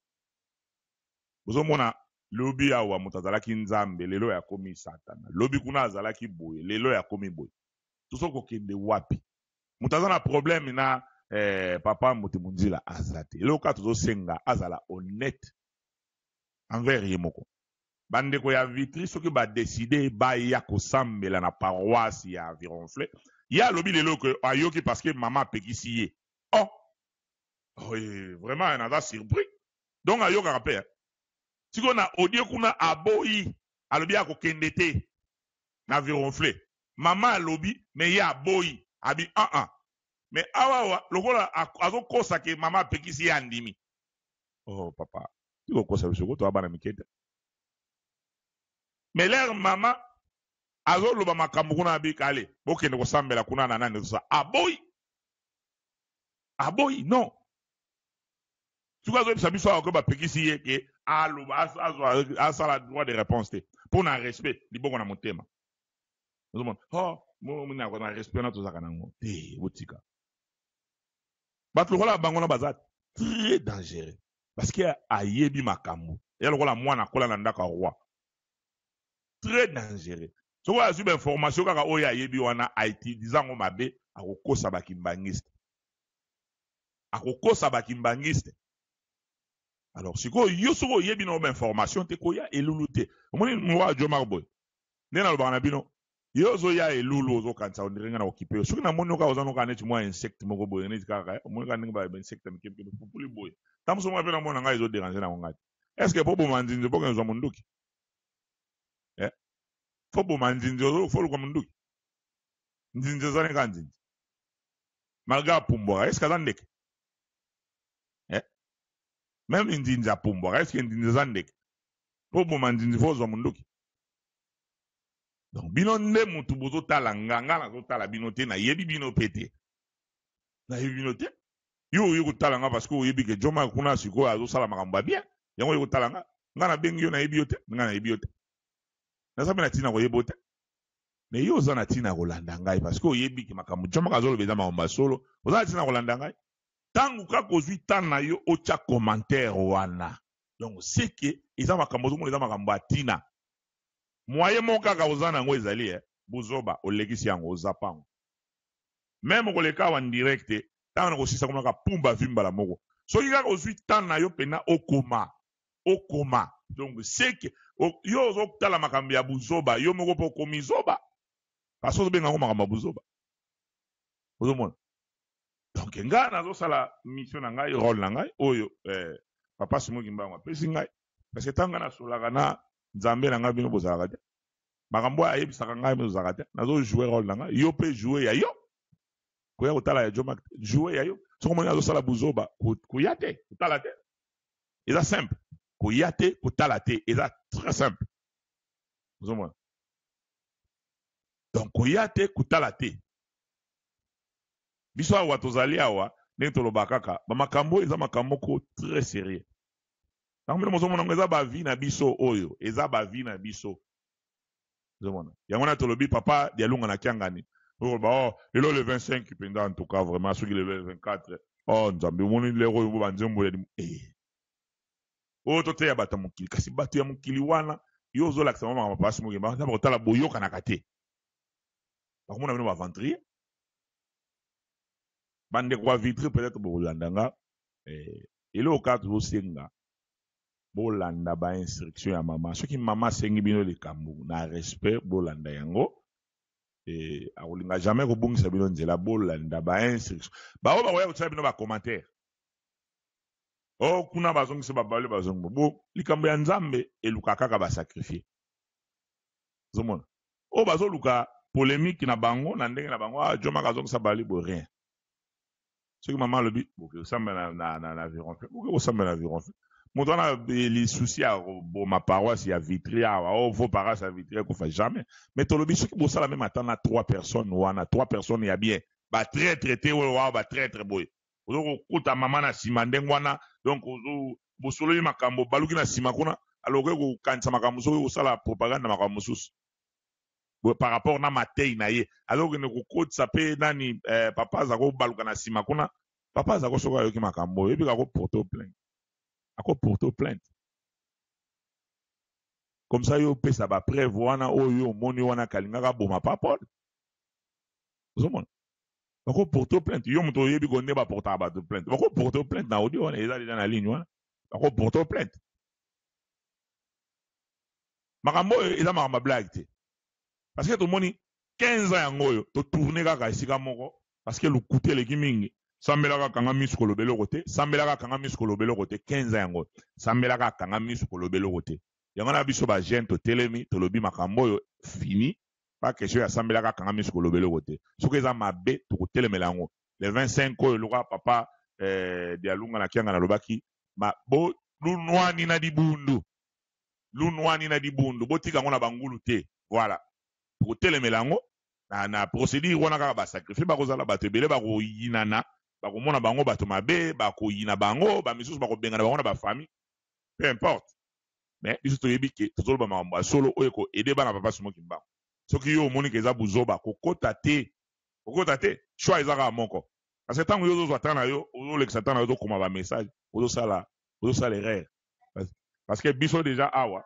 zomona lobi awa mutazalaki nzambe lelo ya komi satana lobi kuna azalaki boye lelo ya komi boye tusoko kende wapi mutazana problème na eh, papa Motemunzila azate lelo ka tuzo senga azala honnête envers yemoko bandeko ya vitri soki ba décider ba ya ko sambela na paroisse ya Vironfle ya lobi lelo que ayoki parce que maman pekisi ye oh oui vraiment un ada surpris donc ayoka rappel siko na audio kuna aboyi alobi ako kende te na Vironfle maman alobi mais ya aboyi abi ah ah mais awa lokola azo kosa ke maman pekisi ya ndimi oh papa tiko kosa biso to abana mikete mais leur maman azo loba makambo kuna abi kale bokende ko sambela kuna na nani ça aboyi aboyi non tu vas dire biso ako ba pekisi ye ke aloba asala droit de réponse te pour na respect libongo na motema ozomona oh mo muna ko na respect na to zakana ngo te botika batlokola bango na bazat très dangereux parce que ayebi makambo ya lokola mwana kola na ndaka roi très dangereux so kwa azuba information kaka oya ayebi wana aiti dizango mabe akokosa bakimbangiste akokosa bakimbangiste alors siko yo soko yebi na information te koya elulu te omoni mwa Jomar boy nena lo bana bino yo zo ya elulu zo kansa ondirenga na okipe soki na moni ka ozano ka neti mwa insect moko boy neti kaka omoni ka ninga ba insect na kempe pupuli boy tamso mwa pena mona nga izo déranger na ngati est-ce que bobo manzinzo boka zo munduki eh fobo manzinzo zo folo kwa munduki nzinzo zane ka nzinzo malga pumbwa est-ce que zandeke même ndinzi apumbwa est-ce que ndinzi zandeke pobo mandinzi fozo munduki donc bino nde mutu bozo tala nganga na zo tala bino te na yebi bino pete na yebi bino te yo yo kutala nga parce que oyebi ke Joma kuna siko azo sala makambo bien yango yo kutala nga nga na bengi yo na yebi yo te nga na yebi yo te na sabe na tina ko yebo te mais yo za na tina ko landa ngai parce que oyebi ke makambo Joma ka zo lo beza maomba solo oza na tina ko landa ngai tangu kako zwi tana yo ocha commentaire wana donc c'est que eza makambo zo mo eza makambo atina moye mo kaka ozana ngo ezali eh buzoba olegisi yango ozapango même ko leka wa direct tango ko sisa komaka pumba vimba la moko so yika ko zwi tana yo pena okoma okoma donc c'est que yo zo tala makambo ya buzoba yo moko po komizoba parce que benga ngo makambo buzoba ozomona donc nga nazo sala mission na ngai rôle na ngai oyo eh papa Simo Kimbango pesi ngai parce que tanga na solaka na nzambe na ngai bino bozalaka te makambo ayebisaka ngai bozalaka te nazo jouer rôle na ngai yo pe jouer ya yo koya kotala ya Joma jouer ya yo soko moni nazo sala buzoba koya te kotala te eza simple koya te kotala te eza très simple ozomona donc koya te kotala te biso awa tozali awa ndenge tolobaka kaka bamakambo eza makambo ko très sérieux nango mbino mozomona ngo eza bavi na biso oyo eza bavi na biso ozomona yango na tolobi papa dialunga na kiangani oloba oh lelo le vingt-cinq penda en tout cas vraiment soki le vingt-quatre oh nzambe omoni lero oyo banzembo ya eh oyo toteya bato ya mokili kasi bato ya mokili wana yo ozolakisa mwa makambo pasi mokili bakotala bakotala boyokanaka te bakomona bino baventrier bande kwa vitri peut-être bolanda nga eh elo ka tosenga bolanda ba instruction ya mama soki mama sengi bino likambo na respect bolanda yango eh akolinga jamais ko bungisa bino nzela bolanda ba instruction ba oba koya kutsa bino ba commentaire Oh, kuna bazongi se babale bazongi. Bo, likambo ya nzambe eluka kaka ba sacrifier. Zomona. Oh, bazo luka polémique na bango na ndenge na bango ah Joma kazongi sa bali bo rien. Ce que maman le dit, bon que ça me na na na na viron fait. Bon que ça me na viron fait. Mon on a les soucis à bon ma paroisse il y a Vitria, oh vos paroisses à Vitria qu'on fait jamais. Mais to le dit ce que bon ça la même attend à trois personnes ou on a trois personnes il y a bien. Ba très traité ou ba très très boy. Ozo kuta mama na simandengwana donc ozo bosolo makambo baluki na sima kuna alors que kanisa makambo so sala propagande makambo sus par rapport na matei na ye alors que ne ko ça pe nani eh, papa za ko baluka na sima kuna papa za ko soka yoki makambo et puis ko porter plainte ako porter plainte comme ça yo pesa ba prévoir na oyo moni wana kalingaka boma papa zomon bako porter plainte yo muto yebi ko ne ba porter ba plainte bako porter plainte na audio wana eza déjà na ligne wana bako porter plainte makambo eza makambo blague te parce que tout le monde quinze ans yango yo to tourner kaka esika moko parce que le coûter le kimingi sambelaka kanga misu kolobelo kote sambelaka kanga misu kolobelo kote quinze ans yango sambelaka kanga misu kolobelo kote yango na biso ba jeune to telemi to lobi makambo yo fini pas question ya sambelaka kanga misu kolobelo kote soki eza mabe to kotelemela yango le vingt-cinq oyo loka papa eh dialunga na kianga na lobaki ma bo lunwani na dibundu lunwani na dibundu botika ngona bangulu te voilà kotelemela yango na na procédure wana kaka ba sacrifice ba kozala bato ebele ba koyinana ba komona bango bato mabe ba koyina bango ba misusu ba kobengana bango na ba famille peu importe mais biso toyebi ke tozoloba makambo ya solo oyo ko aider bana papa somoki mbango soki yo omoni ke eza buzoba kokota te kokota te choix ezaka moko parce que tango yo ozozwa ta na yo ozolekisa ta na yo ozokoma ba message ozosala ozosala erreur parce que biso déjà awa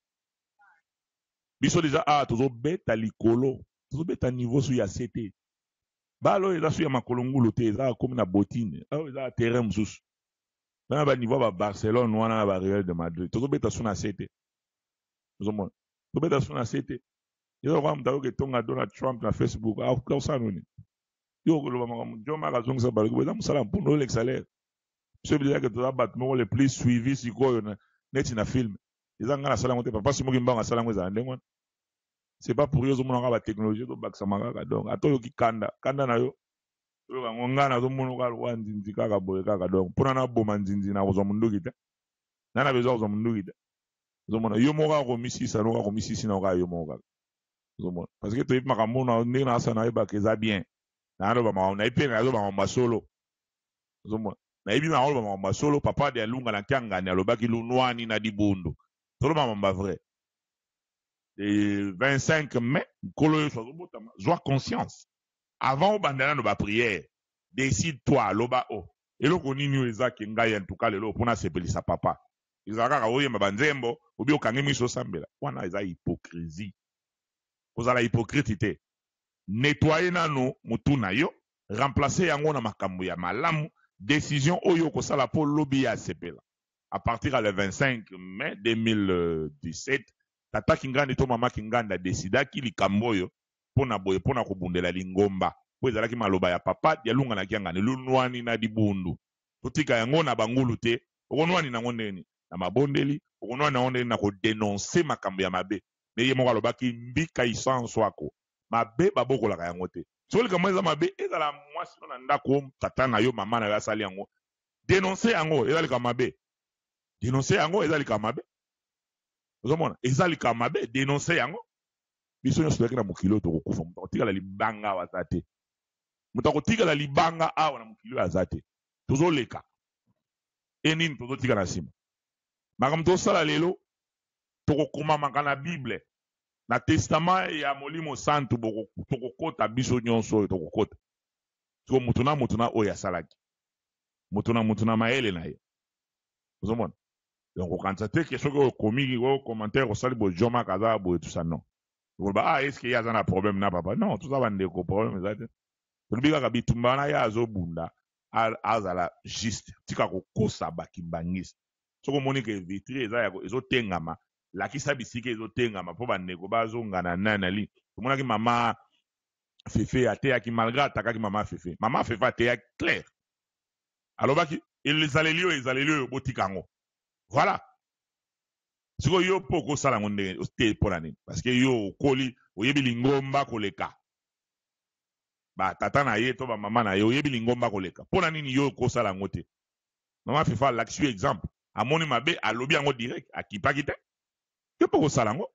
biso déjà awa tozobeta likolo tozobeta niveau su ya C T balo eza su ya makolongulu te eza comme na botine awa eza terrain mosusu bana ba niveau ba Barcelone wana na ba Real de Madrid tozobeta su na C T tozomona tozobeta su na C T yo kwa mtao ke tonga Donald Trump na Facebook au kwa sanoni yo ko lo ba Joma kazongisa balo ko eza musala mpuno le salaire ce veut dire que toza bat mo le plus suivi sikoyo na neti na film eza ngana sala ngote papa simoki mbanga sala ngweza ndengwana c'est pas pour eux zo mona ba technologie to bakisa makaka donc atoyo ki kanda kanda na yo yo bango ngana zo mona ka lwa nzinzi kaka boye kaka donc pona na boma nzinzi na ko zo munduki te nana bezo zo munduki te zo mona yo moka ko misisa no ka ko misisi na ka yo moka zo mona parce que to yip makambo na ndenge na sana yeba ke za bien na ro ba ma na ipe na zo ba ma solo zo mona na ibi ma ro ba ma solo papa de lunga na kyanga ni alobaki lunwani na dibundu to ba ma vrai. Le vingt-cinq mai, sois conscience. Avant, bandana no ba prière. Décide-toi, loba o. Et lo koni ni eza ki ngai en tout cas lelo pona sepelisa papa. Izaka ka oye mabanzembo, obi okangi miso sambela. Wana eza hypocrisie. Kozala hypocrite. Nettoyer nano mutu na yo, remplacer yango na makambo ya malamu, décision oyo kosala po lobi ya sepela. À partir le vingt-cinq mai deux mille dix-sept, tata kingandi to mama kinganda decidaki likambo oyo pona boye pona kobundela lingomba po ezalaki maloba ya papa ya lunga na kiangani lunwani na dibundu totika yango na bangulu te okonwani nango ndeni na mabondeli okonwani nango ndeni na kodenonse makambo ya mabe me ye moko alobaki mbika isanso ako mabe babokolaka yango te so likambo eza mabe ezala mwasi no na ndako tata na yo mama na yo asali yango denonse yango ezalika mabe denonse yango ezalika mabe ozomona ezalika mabe dénoncer yango biso nyonso toyaki na mokili oyo tokokufa moto akotikala libanga awa aza te moto akotikala libanga awa na mokili oyo aza te tozoleka e nini tozotika na nsima makambo tosala lelo tokokomamaka na bible na testament ya molimo santu tokokota biso nyonso oyo tokokota siko motu na motu na oyo asalaki motu na motu na mayele na ye ozomona donc okanisa te ke soki okomi o commentaire osali bo Joma kaza boye tout ça non oloba ah est ce que ye aza na problème na papa non toza bandeko problème eza te tolobi kaka bitumba na ye azobunda azala juste tika kokosa bakimbangisi soki omoni ke vitri eza ezotengama lakisa bisika ezotengama mpo bandeko bazongana nani na li tomonaki mama fefe ateyaki malgré atakaki mama fefe mama fefe ateyaki clair alobaki et les alélio les alélio botikango voilà siko yo poko sala ngonde te polani parce que yo koli oyebi lingomba koleka ba tata na ye to ba mama na ye oyebi lingomba koleka pona nini yo ko sala ngote mama fifa l'action exemple amoni mabe alobi yango direct akipaki te yo poko sala ngo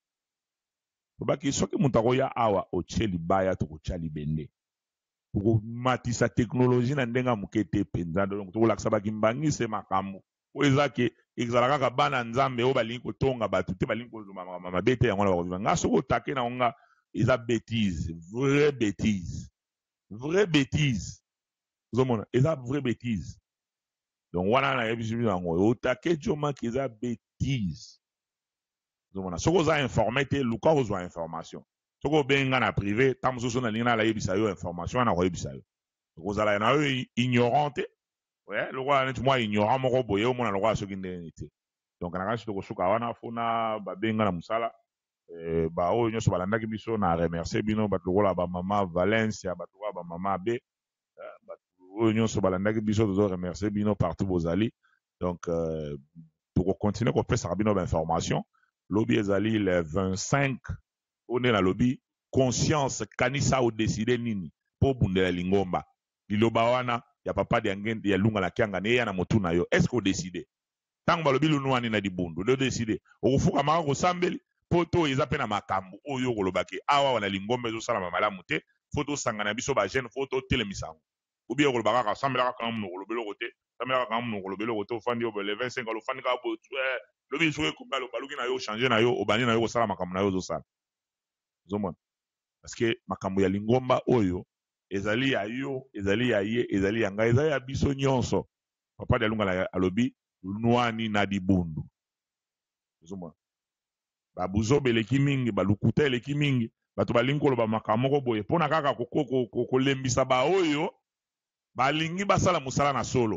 obaki soki mutako ya awa ocheli baya to kochali bende ko matisa technologie na ndenga mukete penza donc to laksa bakimbangi se makambo oza ke exalaka ka bana nzambe o balingi kotonga batu te balingi kozuma mama bete yango na bakoviva ngaso ko take na nga eza bêtise vraie bêtise vraie bêtise zomona eza vraie bêtise donc wana na yebi jibi yango o take joma ki eza bêtise zomona soko za informé te luka ozwa information soko benga na privé tamso na lina la yebisa yo information na ko yebisa yo kozala na yo ignorante ouais le roi net moi ignorant moko boye o mona le roi soki ndenge donc na kasi to kosuka wana fona ba benga na musala eh ba o nyoso balandaki biso na remercier bino batu kola ba mama Valencia batu ba mama be batu o nyoso balandaki biso to remercier bino partout bozali donc euh, to continuer ko pesa bino ba information lobby ezali le vingt-cinq on est na lobby conscience kanisa o décider nini po bundela lingomba liloba wana ya papa de ngende ya lunga la kyanga ne ya na motuna yo est-ce qu'on décide tango balobi lunwani na dibundu le décide okufuka maka ko sambeli poto eza pe na makambo oyo kolobaki awa wana lingomba ezo sala malamu te photo sangana biso ba jeune photo telemisango ubi kolobaka ka sambela ka kamu kolobelo kote sambela ka kamu kolobelo kote ofandi obo le vingt-cinq alo fandi ka bo lobi soke ko balo baluki na yo changer na yo obani na yo ko sala makambo na yo zo sala zomona parce que makambo ya lingomba oyo ezali ya yo ezali ya ye ezali ya ngai ezali ya biso nyonso papa de lunga la alobi lunwani na dibundu zomona babuzo beleki mingi balukuta eleki mingi bato balingi koloba makambo moko boye mpona kaka kolembisa ba oyo balingi basala musala na solo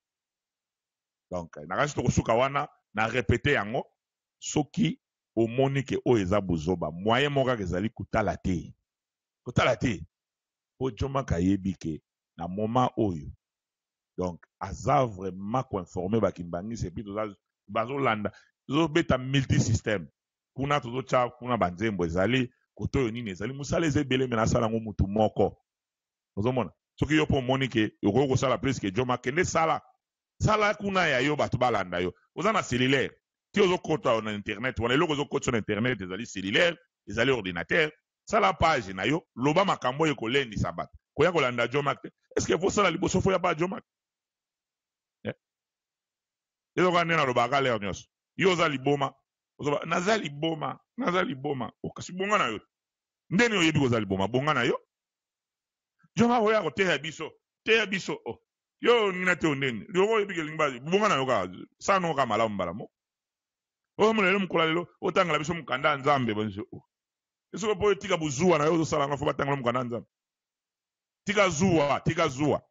donc nakasi tokosuka wana na répéter yango soki omoni ke oyo eza buzoba moyen moko kaka ezali kutala te kutala te po joma kayebi ke na moment oyo donc aza vraiment koinforme bakimbangisi epi bazolanda tozobeta multisystème kuna tozotia kuna banzembo ezali koto oyo nini ezali mosala eza ebele me nasala yango mutu moko ozomona soki yo mpo omoni ke okoki kosala plus ke joma kende sala sala kuna ya yo bato balanda yo oza na cellulaire ti ozokota na internet wana eloko ozokotisa na internet ezali cellulaire ezali ordinateur sala page na yo loba makambo oyo kolendisa bato koya kolanda jomak te est ce que fosala liboso fo ya ba jomak eh? ezoka nde nalobaka lere nyonso yo oza liboma ozoba naza liboma naza liboma okasi bonga na yo ndeni oyebi koza liboma bonga na yo joma oya koteya biso teya biso oh. Yo nina te ondeni lioko oyebi ke lingba bonga na yo ka sano ka malamu mbala mo oyo mulelo mukola lelo otangala biso mukanda nzambe bonso oh. Eso po tika buzuwa na yo ozosala ngo fo batangala mukanda nzambe tika zuwa tika zuwa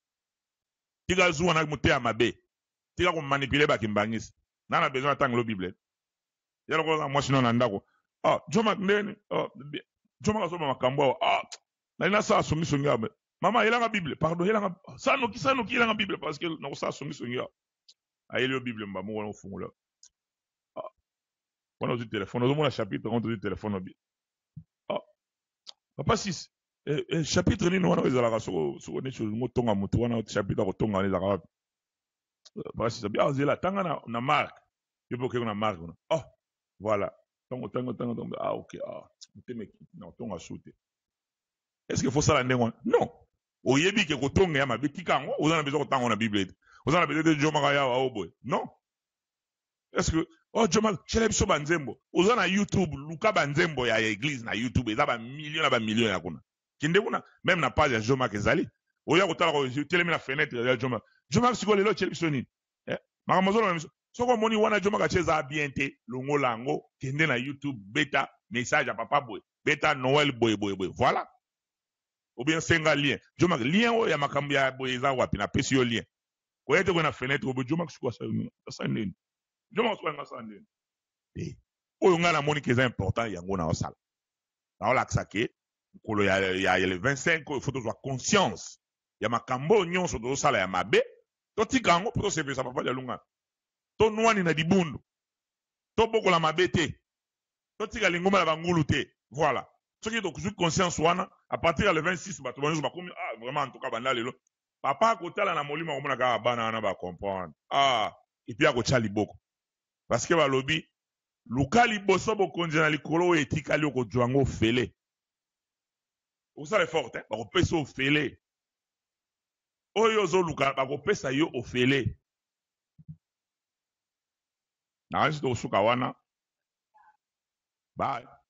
tika zuwa na muteya mabe tika ko manipuler bakimbangisi nana besoin atangalo bible yalo ko moi sino na ndako ah joma ndeni ah joma ka soba makambo ah na ina sa songi songi abe mama ilanga bible pardon ilanga sano kisano kilanga bible parce que na ko sa songi songi ah ayeli bible mba mo wona fungula ah wana uzi téléphone ozo mona chapitre on uzi téléphone obi ah papa six eh, eh chapitre ni wana ezala ka so so ne cho ngo tonga mutu wana chapitre ko tonga ni zaka basi sabi ah zela tanga na na mark yopo ke na mark na oh voilà tango tango tango tango ah ok ah muteme na tonga shooter est-ce que faut ça la ndengo non oyebi ke ko tonga ya mabiki kango ozana bezo ko tango na bible ozana bezo de joma ka ya wa oboy non est-ce que oh joma chele biso banzembo ozana YouTube luka banzembo ya église na YouTube eza ba millions na ba millions ya kuna kinde kuna même na page ya joma kezali oya ko tala ko telemi na fenêtre ya joma joma siko lelo chele biso nini eh makambo na soko moni wana joma ka cheza bien te longo lango kende na YouTube beta message à papa boy beta Noël boy boy boy voilà ou bien senga lien joma lien o ya makambo ya boy za wapi na pesi yo lien ko yete ko na fenêtre o joma siko sa sa nini joma siko nga sa nini eh oyo nga na moni ke za important yango na osala na ola ksake kolo ya ya le vingt-cinq il faut avoir conscience ya makambo nyonso do sala ya mabe To tika yango po to sepesa papa ya lunga. To nwani na dibundu. To bokola mabete. To tika lingoma na bangulu te. Voilà. Ce qui est donc conscience wana à partir le vingt-six bato banyo bakomi ah vraiment en tout cas banda lelo. Papa kotala na molima komona ka bana na ba comprendre. Ah et puis akocha liboko. Parce que ba lobi luka liboso bokonzi na likolo etikali okozwango fele. Osala forte hein bakopesa ofele. Oyo zo luka bakopesa yo ofele. Na nsi to suka wana. Bye.